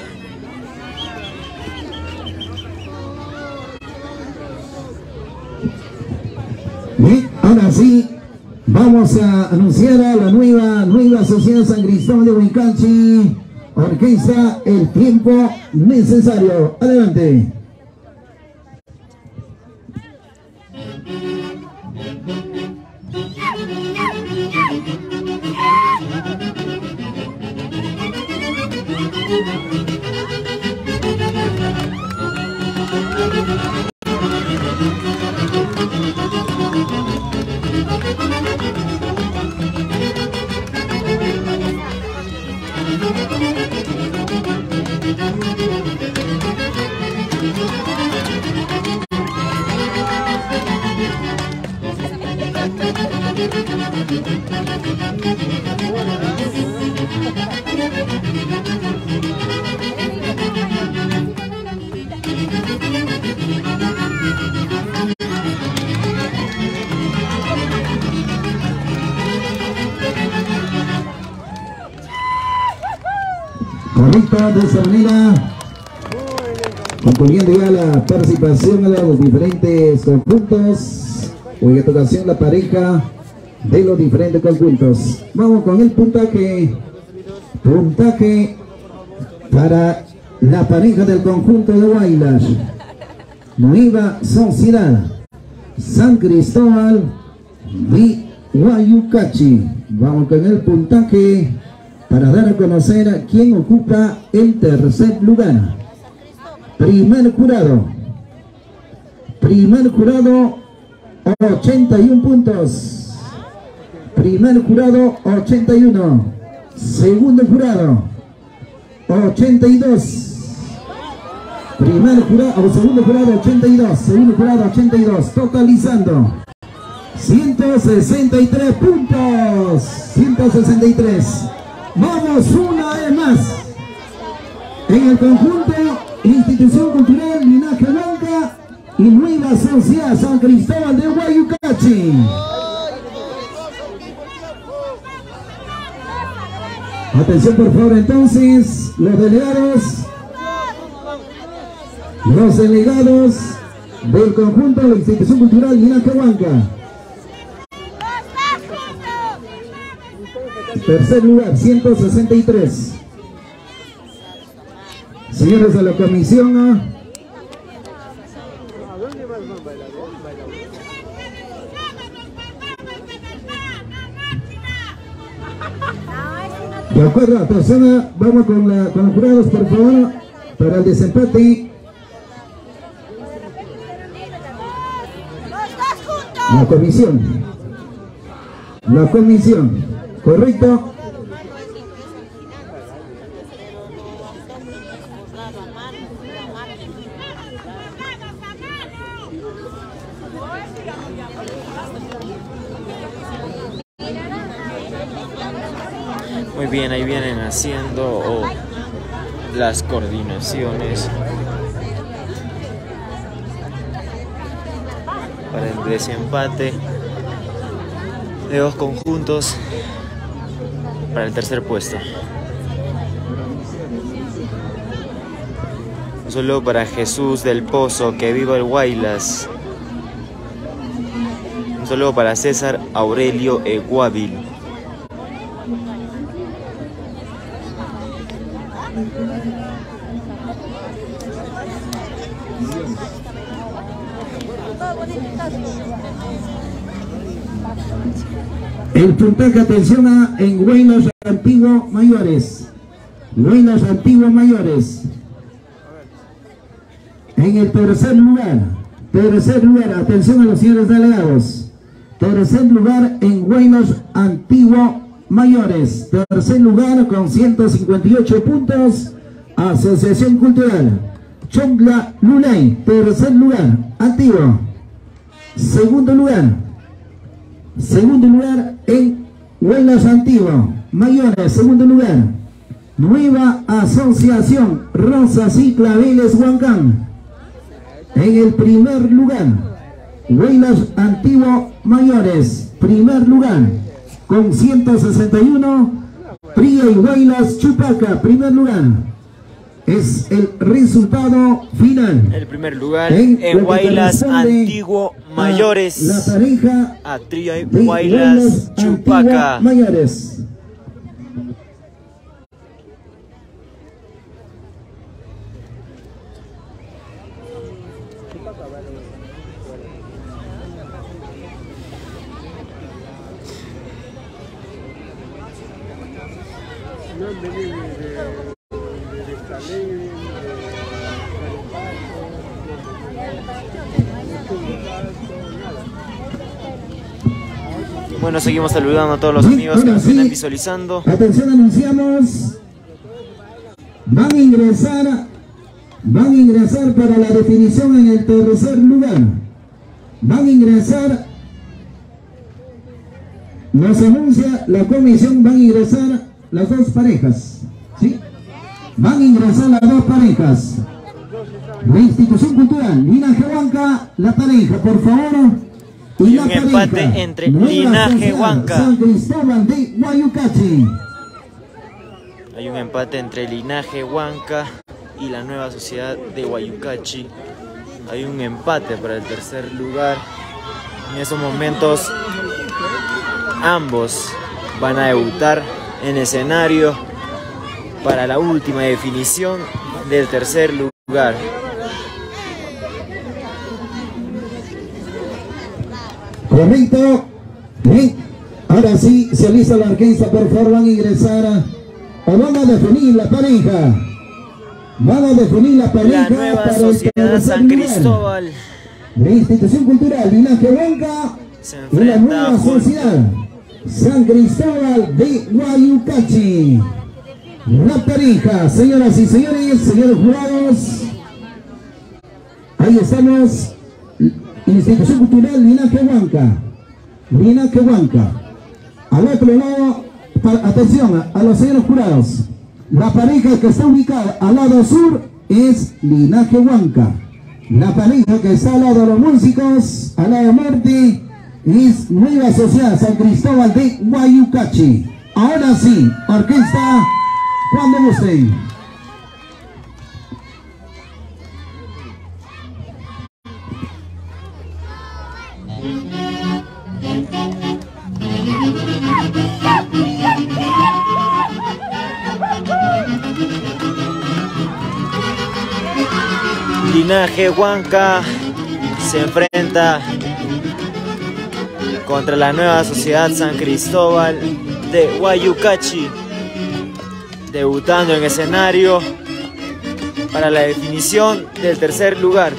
Bien, ahora sí, vamos a anunciar a la nueva sociedad San Cristóbal de Guayucachi. Orquesta, el tiempo necesario. Adelante. Correcto, de esa manera, concluyendo ya la participación a los diferentes conjuntos, o en esta ocasión la pareja de los diferentes conjuntos. Vamos con el puntaje para la pareja del conjunto de Huaylas. Nueva sociedad San Cristóbal de Guayucachi. Vamos con el puntaje para dar a conocer a quién ocupa el tercer lugar. Primer jurado 81 puntos. Primer jurado 81. Segundo jurado 82. Segundo jurado 82. Segundo jurado 82. Totalizando 163 puntos. 163. Vamos una vez más. En el conjunto, Institución Cultural Linaje Huanca y Nueva Sociedad San Cristóbal de Huayucachi. Atención por favor entonces, los delegados del conjunto de la Institución Cultural Linaje Huanca. Tercer lugar, 163. Señores de la comisión, de acuerdo, persona, vamos con los jurados por favor, para el desempate. La comisión, correcto. Muy bien, ahí vienen haciendo las coordinaciones para el desempate de dos conjuntos para el tercer puesto. Un saludo para Jesús del Pozo, que viva el Guaylas. Un saludo para César Aurelio Eguavil. El puntaje, atención en Huaylas Antiguo Mayores. Huaylas Antiguo Mayores. En el tercer lugar, atención a los señores delegados. Tercer lugar en Huaylas Antiguo Mayores. Tercer lugar con 158 puntos. Asociación Cultural Chongla Lulay. Tercer lugar, Antiguo. Segundo lugar en Huaylas Antiguo Mayores. Segundo lugar, Nueva Asociación Rosas y Claveles Huancán. En el primer lugar, Huaylas Antiguo Mayores. Primer lugar con 161. Pría y Huaylas Chupaca. Primer lugar. Es el resultado final. El primer lugar en Huaylas Antiguo Mayores. La pareja a Tría y Huaylas Chupaca. Mayores. Bueno, seguimos saludando a todos los amigos que nos vienen visualizando. Atención, anunciamos. Van a ingresar para la definición en el tercer lugar. Van a ingresar. Nos anuncia la comisión, van a ingresar las dos parejas. ¿Sí? Van a ingresar las dos parejas. La Institución Cultural Linaje Huanca, la pareja, por favor. Y un empate entre Linaje Huanca. San Cristóbal de Huayucachi. Hay un empate entre Linaje Huanca y la Nueva Sociedad de Huayucachi. Hay un empate para el tercer lugar. En esos momentos ambos van a debutar en escenario para la última definición del tercer lugar. Correcto. Bien. Ahora sí, se alista la orquesta, por favor, van a ingresar o van a definir la pareja. Van a definir la pareja. La Nueva Sociedad San Cristóbal. La Institución Cultural Linaje Huanca y la Nueva Sociedad San Cristóbal de Huayucachi. La pareja, señoras y señores, señores jurados. Ahí estamos. Institución Cultural Linaje Huanca Linaje Huanca. Al otro lado, atención a los señores jurados. La pareja que está ubicada al lado sur es Linaje Huanca. La pareja que está al lado de los músicos, al lado norte, es Nueva Sociedad San Cristóbal de Guayucachi. Ahora sí, orquesta, cuando gusten. Linaje Huanca se enfrenta contra la Nueva Sociedad San Cristóbal de Guayucachi, debutando en escenario para la definición del tercer lugar.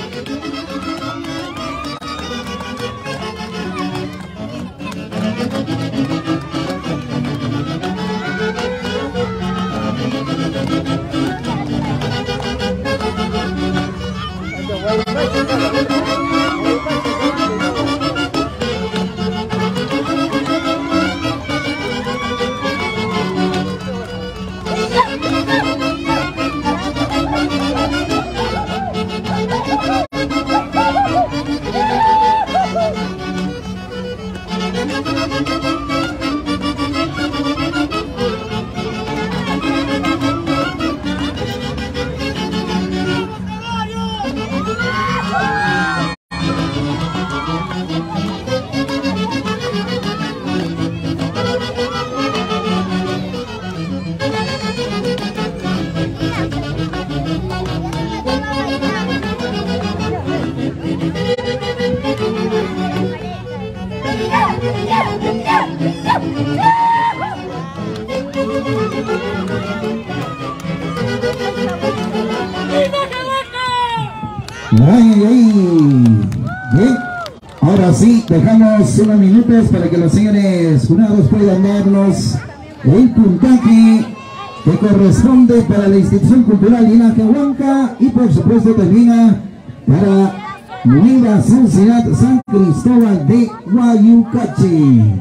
Bien, ahora sí, dejamos unos minutos para que los señores jurados puedan darnos el puntaje que corresponde para la institución cultural Linaje Huanca y por supuesto termina para Nueva Sociedad San Cristóbal de Guayucachi.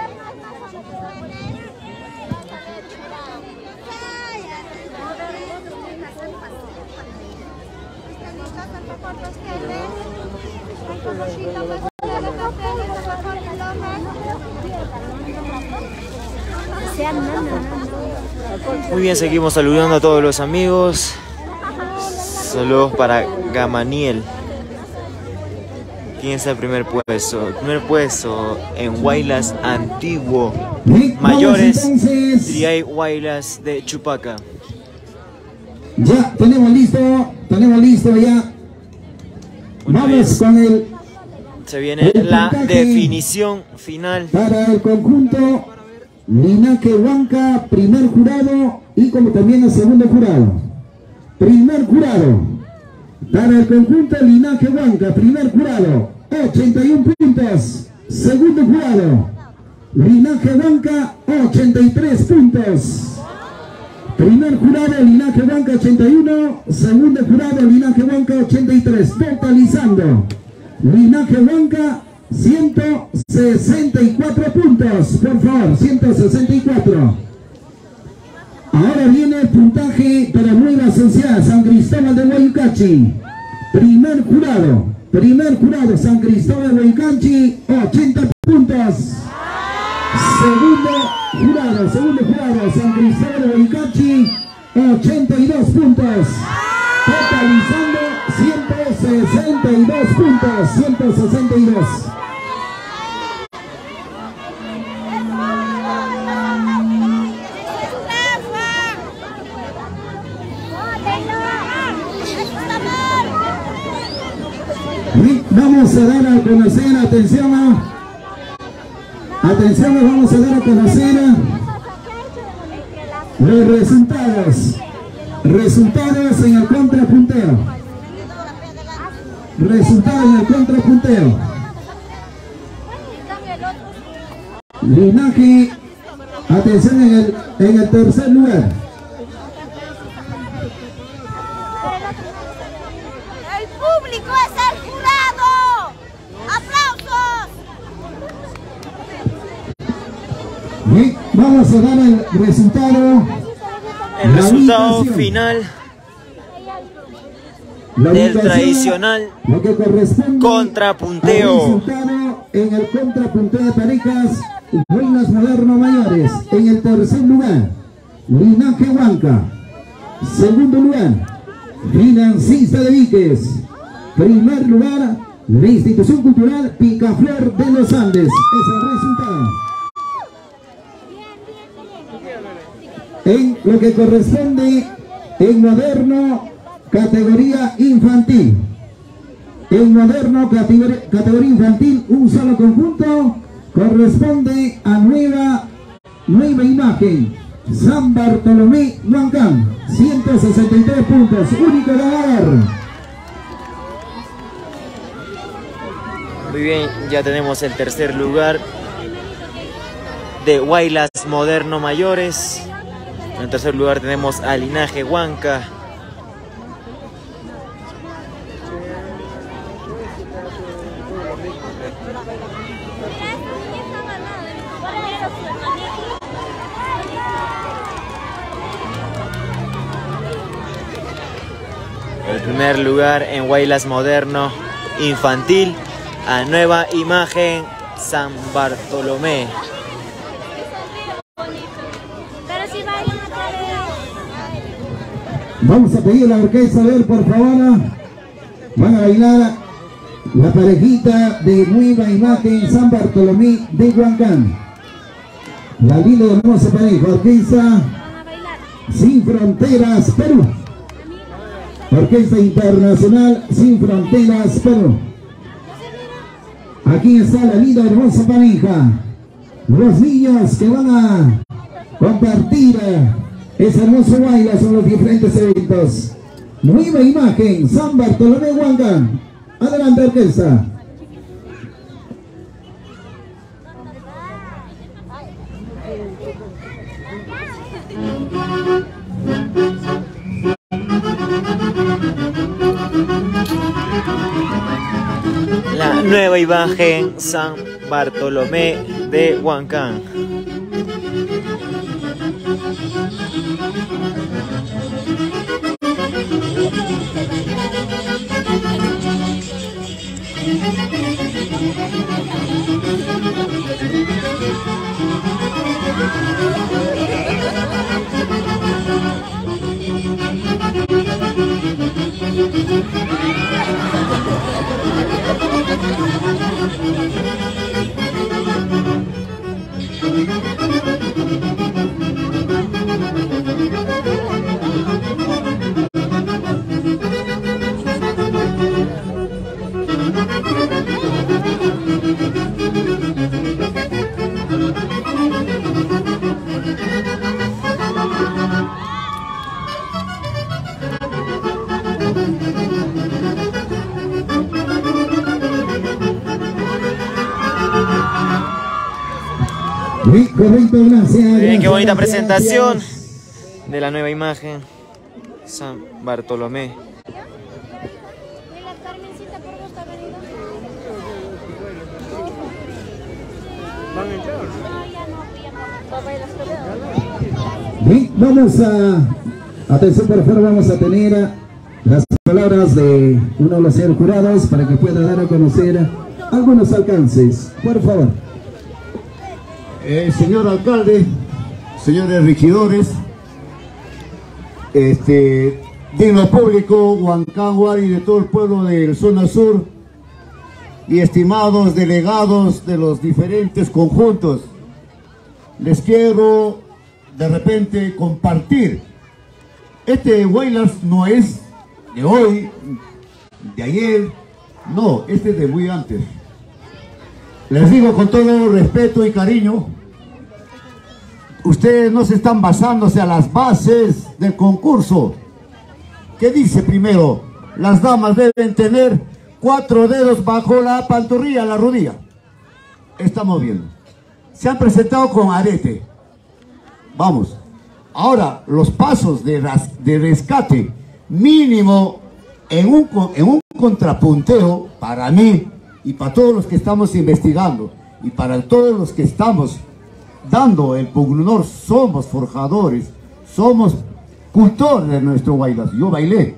Muy bien, seguimos saludando a todos los amigos. Saludos para Gamaniel. ¿Quién es el primer puesto? El primer puesto en Huaylas Antiguo. Mayores, Triay Huaylas de Chupaca. Ya, tenemos listo ya. Vamos con el... Se viene la definición final. Para el conjunto Linaje Huanca, primer jurado y como también el segundo jurado. Primer jurado. Para el conjunto Linaje Huanca, primer jurado, 81 puntos. Segundo jurado, Linaje Huanca, 83 puntos. Primer jurado, Linaje Huanca, 81. Segundo jurado, Linaje Huanca, 83. Totalizando, Linaje Huanca, 164 puntos. Por favor, 164. Ahora viene el puntaje para Nueva Sociedad San Cristóbal de Guayucachi. Primer jurado, San Cristóbal de Guayucachi, 80 puntos. Segundo jurado, San Cristóbal de Guayucachi, 82 puntos. Totalizando 162 puntos, 162. Vamos a dar a conocer, atención, vamos a dar a conocer los resultados en el contrapunteo. Linaje, atención en el tercer lugar. El público es el jurado. ¡Aplausos! Bien, vamos a dar el resultado. El resultado final del tradicional lo que corresponde contrapunteo. al resultado en el contrapunteo de parejas, Reinas Moderno Mayores. En el tercer lugar, Linaje Huanca. Segundo lugar, Financista de Víquez. Primer lugar, la institución cultural Picaflor de los Andes. Es el resultado. En lo que corresponde en moderno, categoría infantil. En moderno, categoría infantil, un solo conjunto, corresponde a nueva imagen. San Bartolomé Huancán, 163 puntos, único ganador. Muy bien, ya tenemos el tercer lugar de Huaylas Moderno Mayores. En el tercer lugar tenemos a Linaje Huanca. El primer lugar en Huaylas Moderno Infantil, a Nueva Imagen San Bartolomé. Vamos a pedir a la orquesta, a ver, por favor. Van a bailar la parejita de Nueva Imagen San Bartolomé de Huancán. La linda y hermosa pareja, orquesta Sin Fronteras Perú. Orquesta Internacional Sin Fronteras Perú. Aquí está la linda y hermosa pareja. Los niños que van a compartir ese hermoso baile son los diferentes eventos. Nueva Imagen San Bartolomé Huancán. Adelante, orquesta. La Nueva Imagen San Bartolomé de Huancán. Correcto, gracias. Bien, qué bonita presentación de la Nueva Imagen San Bartolomé. Bien, vamos a, atención por favor, vamos a tener las palabras de uno de los señores jurados para que pueda dar a conocer algunos alcances, por favor. Señor alcalde, señores regidores, digno público, Huancán, Huari, de todo el pueblo del zona sur y estimados delegados de los diferentes conjuntos, les quiero de repente compartir. Este Huaylas no es de hoy, de ayer, no, este es de muy antes. Les digo con todo respeto y cariño, ustedes no se están basándose a las bases del concurso. ¿Qué dice primero? Las damas deben tener 4 dedos bajo la pantorrilla, la rodilla. Estamos viendo. Se han presentado con arete. Vamos. Ahora, los pasos de rescate mínimo en un contrapunteo, para mí y para todos los que estamos investigando y para todos los que estamos dando el pugnunor, somos forjadores, somos cultores de nuestro bailazo. Yo bailé,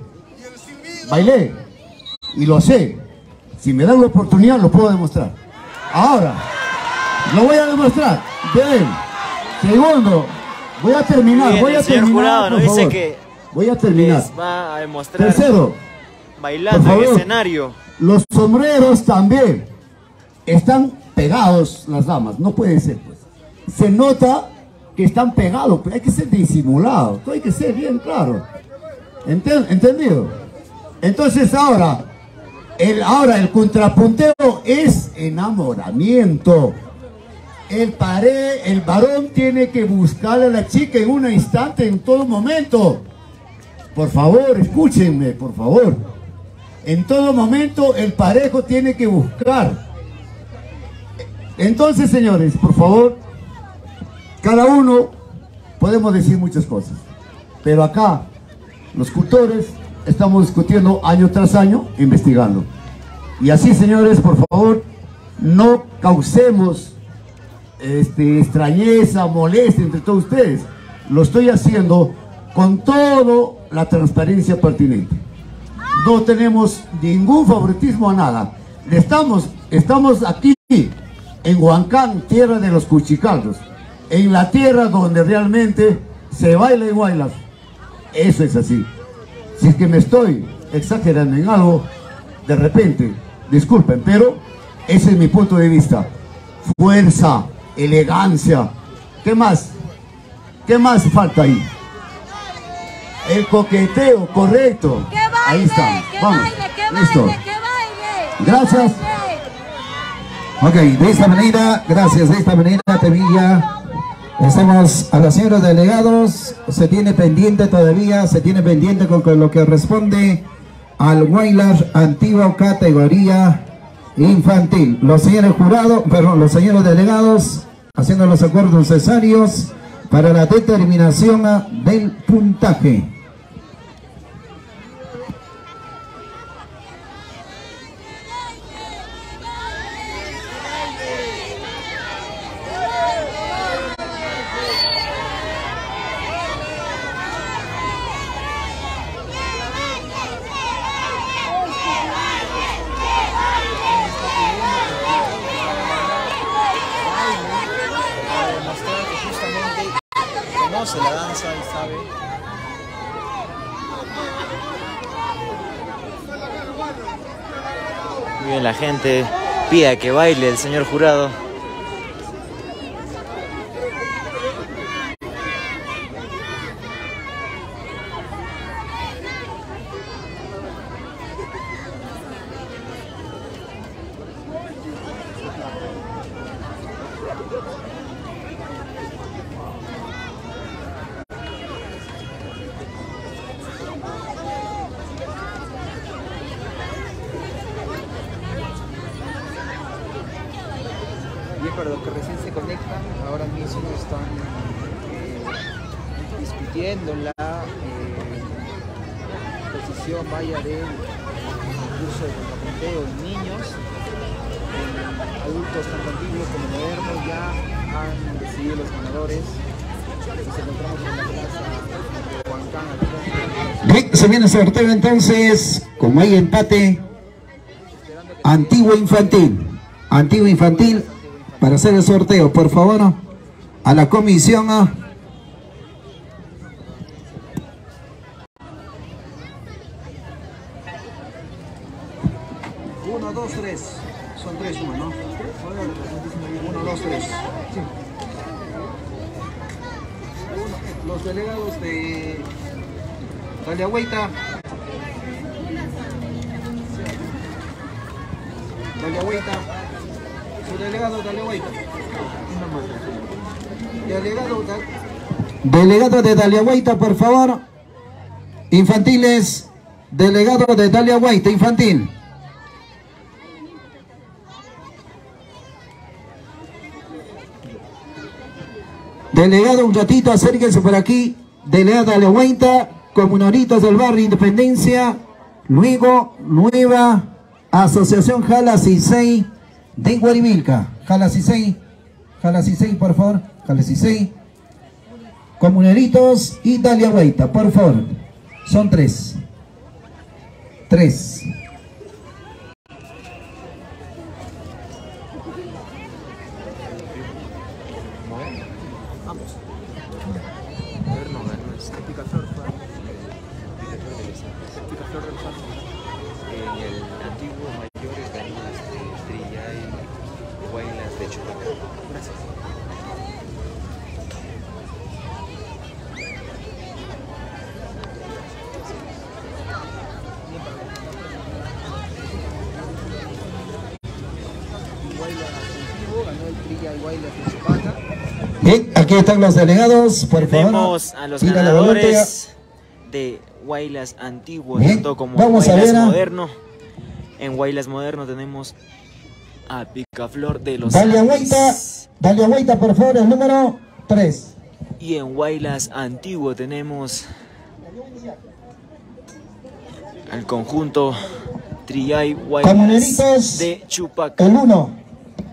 y lo sé. Si me dan la oportunidad lo puedo demostrar. Ahora, lo voy a demostrar. Bien. Segundo, voy a terminar, Bien, el señor jurado nos dice que voy a terminar. les va a demostrar Tercero, bailando en escenario. los sombreros también están pegados, las damas, no puede ser, pues. Se nota que están pegados, pero hay que ser disimulado, hay que ser bien claro. ¿Entendido? Entonces ahora el contrapunteo es enamoramiento. El varón tiene que buscar a la chica en un instante, en todo momento. Por favor, escúchenme, por favor. En todo momento el parejo tiene que buscar. Entonces, señores, por favor, cada uno podemos decir muchas cosas, pero acá los cultores estamos discutiendo año tras año, investigando. Y así, señores, por favor, no causemos extrañeza, molestia entre todos ustedes. Lo estoy haciendo con toda la transparencia pertinente. No tenemos ningún favoritismo a nada. Estamos aquí en Huancán, tierra de los cuchicaldos, en la tierra donde realmente se baila y baila. Eso es así. Si es que me estoy exagerando en algo, de repente, disculpen, pero ese es mi punto de vista. Fuerza, elegancia. ¿Qué más? ¿Qué más falta ahí? El coqueteo, correcto. Ahí está. Vamos. Listo. Gracias. Ok, de esta manera, gracias, de esta manera, Tevilla, estamos a los señores delegados, se tiene pendiente con lo que responde al Wailar antiguo categoría infantil. Los señores jurados, perdón, los señores delegados, haciendo los acuerdos necesarios para la determinación del puntaje. Se la danza y sabe. Muy bien, la gente pide que baile el señor jurado. Bien, para los que recién se conectan, ahora mismo están discutiendo la posición vaya del concurso de contrapunteo en niños, en adultos tanto antiguos como modernos. Ya han decidido los ganadores. Nos encontramos en la plaza de Huancán. Bien, se viene el sorteo entonces, como hay empate, antiguo infantil, para hacer el sorteo, por favor, a la comisión. 1, 2, 3. Son 3, 1, ¿no? 1, 2, 3. Sí. Los delegados de Daliagüita. Su delegado de Daliagüita. Delegado de Daliagüita, por favor. Infantiles, delegado de Daliagüita, infantil. Delegado, un ratito, acérquense por aquí. Delegado de Daliagüita, comunaritos del barrio Independencia. Luego, nueva asociación Jala Cisey de Guarivilca. Jala Cisey, por favor. Jales Sisei, Comuneritos y Dalia Huayta, por favor. Son 3. 3. Bien, aquí están los delegados, por favor. Tenemos a los ganadores de Huaylas Antiguo, tanto como vamos Huaylas Moderno. En Huaylas Moderno tenemos a Picaflor de los Dalia Huayta, por favor, el número 3. Y en Huaylas Antiguo tenemos al conjunto Trillay Huaylas de Chupaca. El 1.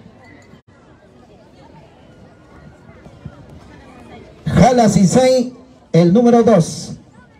Jales Sisei, el número 2.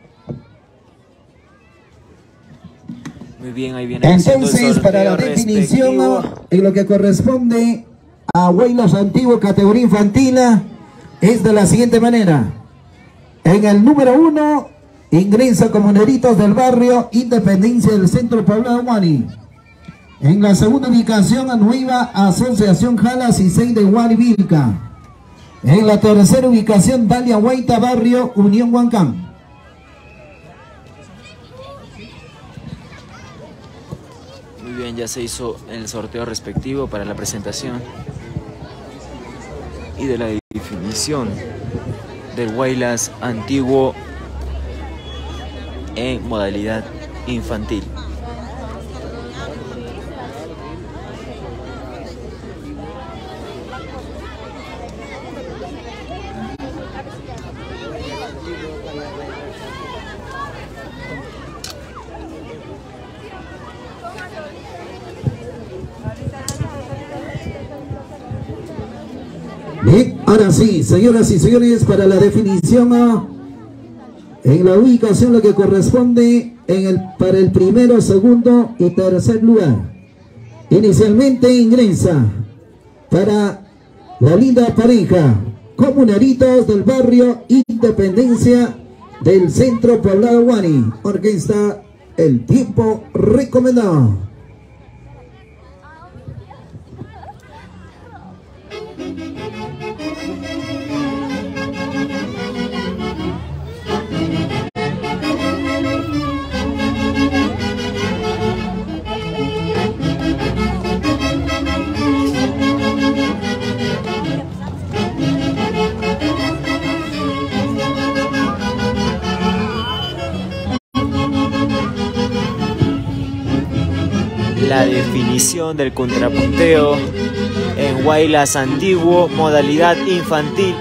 Muy bien, ahí viene. Entonces, para la definición, en lo que corresponde a Huaylas Antiguo, categoría infantil, es de la siguiente manera. En el número 1, ingresa Comuneritos del barrio Independencia del Centro Poblado de Huari. En la segunda ubicación, a Nueva Asociación Jales Sisei de Huari Vilca. En la tercera ubicación, Dalia Huayta, barrio Unión Huancán. Muy bien, ya se hizo el sorteo respectivo para la presentación y de la definición del Huaylas Antiguo en modalidad infantil. Bien, ahora sí, señoras y señores, para la definición, en la ubicación lo que corresponde para el primero, segundo y tercer lugar. Inicialmente ingresa para la linda pareja Comuneritos del barrio Independencia del Centro Poblado Huari. Orquesta El Tiempo Recomendado. La definición del contrapunteo en Huaylas Antiguo, modalidad infantil.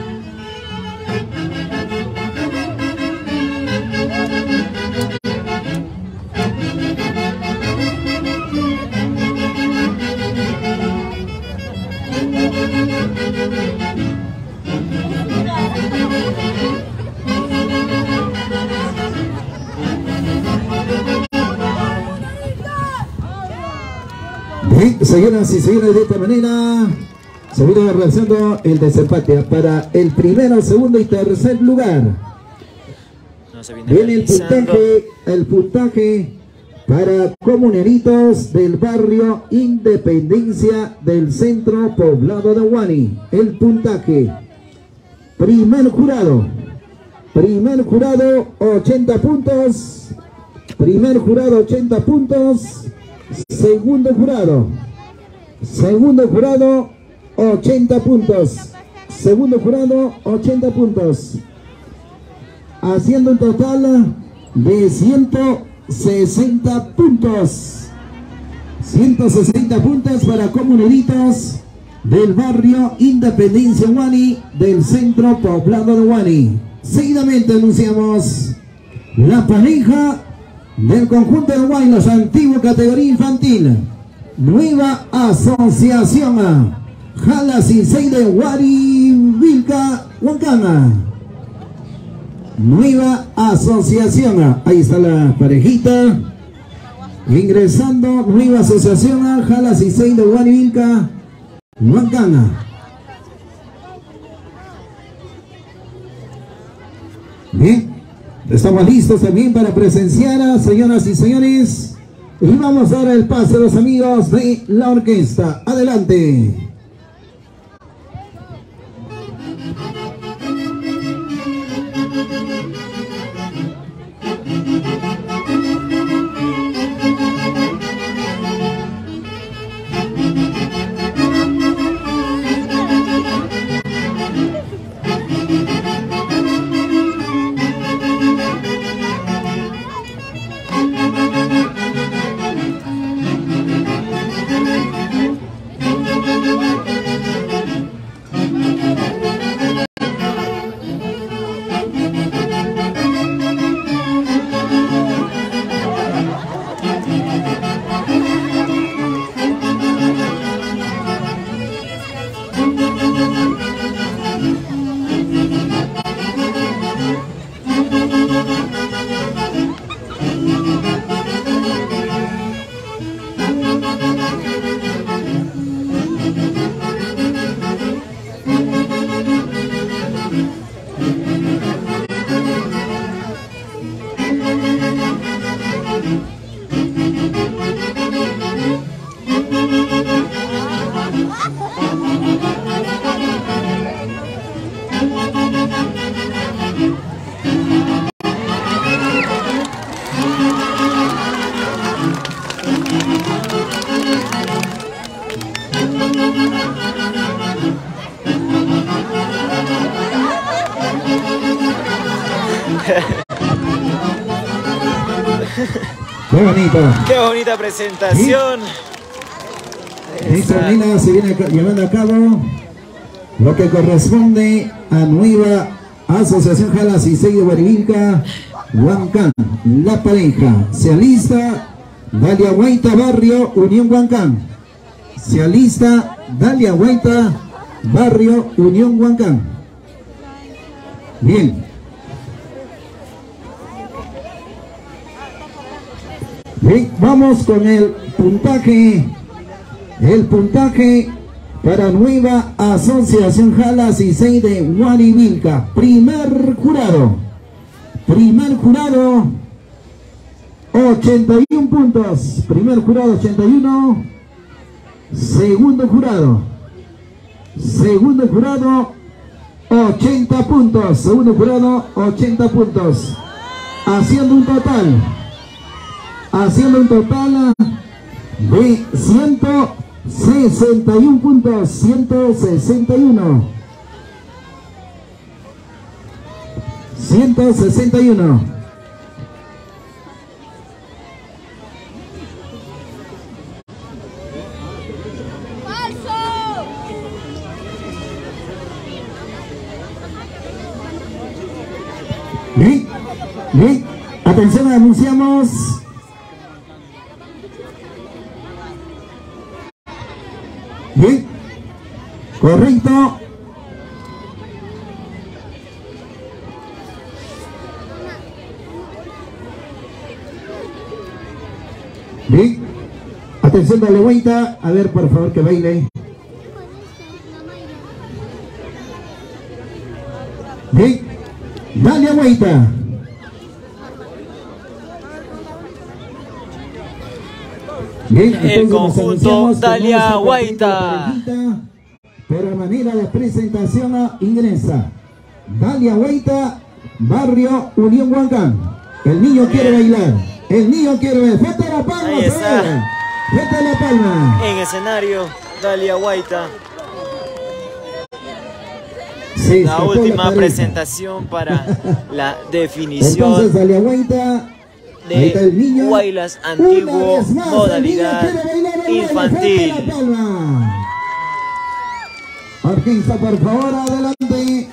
Bien, señoras y señores, de esta manera se viene realizando el desempate para el primero, segundo y tercer lugar. Viene el puntaje para Comuneritos del barrio Independencia del Centro Poblado de Huari. El puntaje: primer jurado 80 puntos, primer jurado 80 puntos, segundo jurado 80 puntos, segundo jurado 80 puntos, haciendo un total de 160 puntos. 160 puntos para Comuneritos del barrio Independencia Huari del Centro Poblado de Huari. Seguidamente anunciamos la pareja del conjunto de Huaylas Antiguo, categoría infantil, Nueva Asociación Jales Sisei de Huari Vilca, Huancana. Nueva asociación. Ahí está la parejita. Ingresando, nueva asociación, Jalas y Seis de Huarivilca, Huancana. Bien, estamos listos también para presenciar, señoras y señores. Y vamos a dar el paso a los amigos de la orquesta. Adelante. Qué bonito. Qué bonita presentación. Esta línea se viene llevando a cabo lo que corresponde a nueva asociación Jalas y Seis de Huarivilca, Huancán. La pareja se alista Dalia Guaita, Barrio Unión Huancán. Se alista Dalia Guaita, Barrio Unión Huancán. Bien. Bien, vamos con el puntaje. El puntaje para nueva asociación Jalas y Seis de Huarivilca. Primer jurado. 81 puntos. Primer jurado 81. Segundo jurado 80 puntos. Segundo jurado 80 puntos. Haciendo un total de 161 puntos. 161. Bien, atención, anunciamos. Bien, correcto. Bien, atención, dale vuelta. A ver, por favor, que baile. Bien, dale vuelta. Bien, el conjunto Dalia Guaita. Pero a manera de presentación ingresa Dalia Guaita, Barrio Unión Huancán. El niño quiere bailar. El niño quiere ver. ¡Fete la palma! Ahí está. ¡Fete la palma! En escenario, Dalia Guaita. Sí, la última presentación para la definición. Entonces, Dalia Guaita. De Guaylas antiguo, modalidad infantil. Orquesta, por favor, adelante.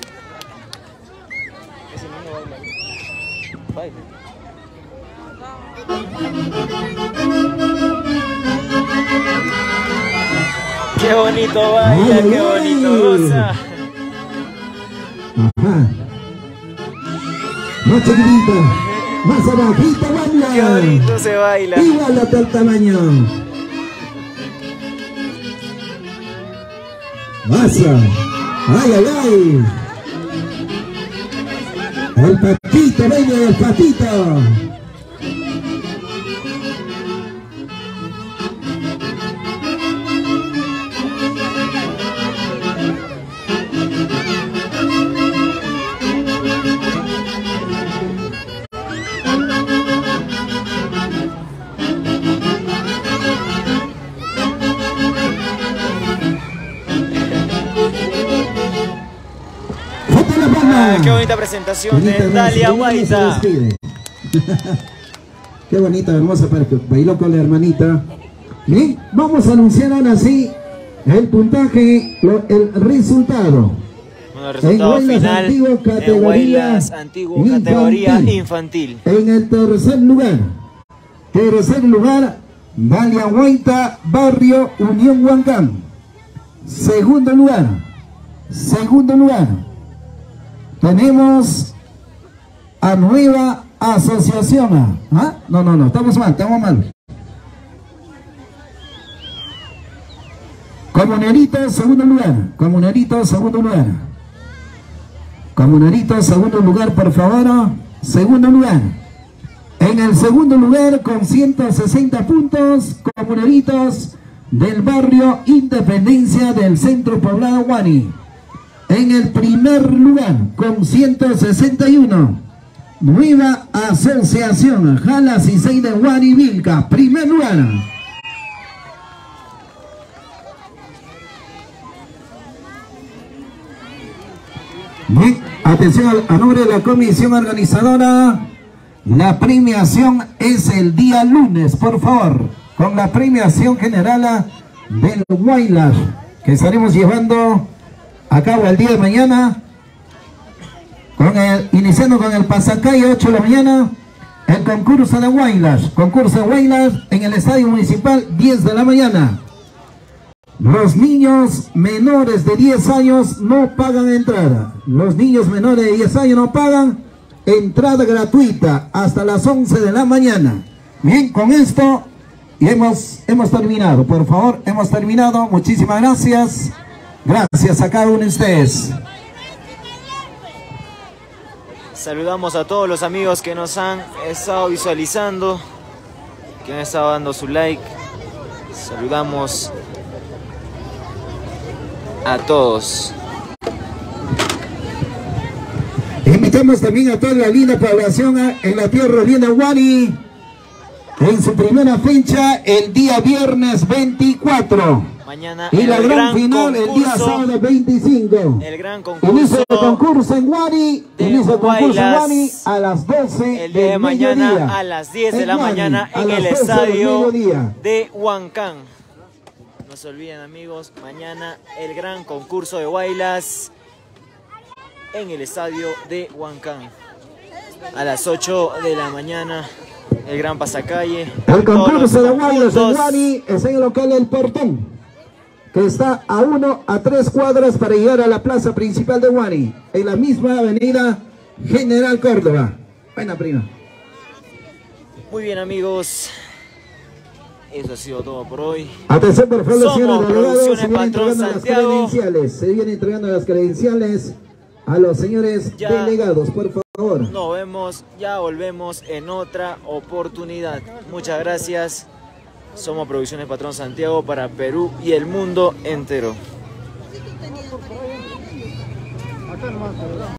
Qué bonito baila, qué bonito goza. Ajá. Más chiquitito. Más abajito, baila. Qué bonito se baila. Igualate al tamaño. Pasa. Ay, ay, ay. El patito, baby, el patito. Qué bonita presentación de Dalia Guaita. Qué bonita, hermosa, para que bailó con la hermanita. Bien, vamos a anunciar ahora sí el puntaje, el resultado. Bueno, el resultado final en Huaylas Antiguo, categoría infantil. En el tercer lugar, Dalia Guaita, Barrio Unión Huancán. Segundo lugar, tenemos a Nueva Asociación. ¿Ah? No, estamos mal. Comunerito, segundo lugar, por favor. Segundo lugar. En el segundo lugar, con 160 puntos, Comuneritos del barrio Independencia del centro poblado Huari. En el primer lugar, con 161, Nueva Asociación Jalas y Seis de Huari Vilca. Primer lugar. Bien, atención a nombre de la comisión organizadora. La premiación es el día lunes, por favor, con la premiación general del Huaylas, que estaremos llevando a cabo el día de mañana, iniciando con el pasacalle 8 de la mañana, el concurso de Huaylas en el estadio municipal 10 de la mañana. Los niños menores de 10 años no pagan entrada. Los niños menores de 10 años no pagan entrada gratuita hasta las 11 de la mañana. Bien, con esto y hemos terminado. Por favor, hemos terminado. Muchísimas gracias. Gracias a cada uno de ustedes. Saludamos a todos los amigos que nos han estado visualizando, que han estado dando su like. Saludamos a todos. Invitamos también a toda la linda población en la tierra linda Huari en su primera fecha el día viernes 24. Mañana y la gran final el día sábado 25. El gran inicio de concurso en Huari. A las 12 el día de mañana a las 10 de la mañana en el estadio de Huancán. No se olviden, amigos, mañana el gran concurso de Huaylas en el estadio de Huancán. A las 8 de la mañana el gran pasacalle. El concurso de Huaylas en Huari es en el local El Portón, que está a 3 cuadras para llegar a la plaza principal de Huari, en la misma avenida General Córdoba. Buena prima. Muy bien, amigos. Eso ha sido todo por hoy. Atención, por favor, señores delegados, se vienen entregando las credenciales a los señores delegados, por favor. Nos vemos, ya volvemos en otra oportunidad. Muchas gracias. Somos Producciones Patrón Santiago para Perú y el mundo entero.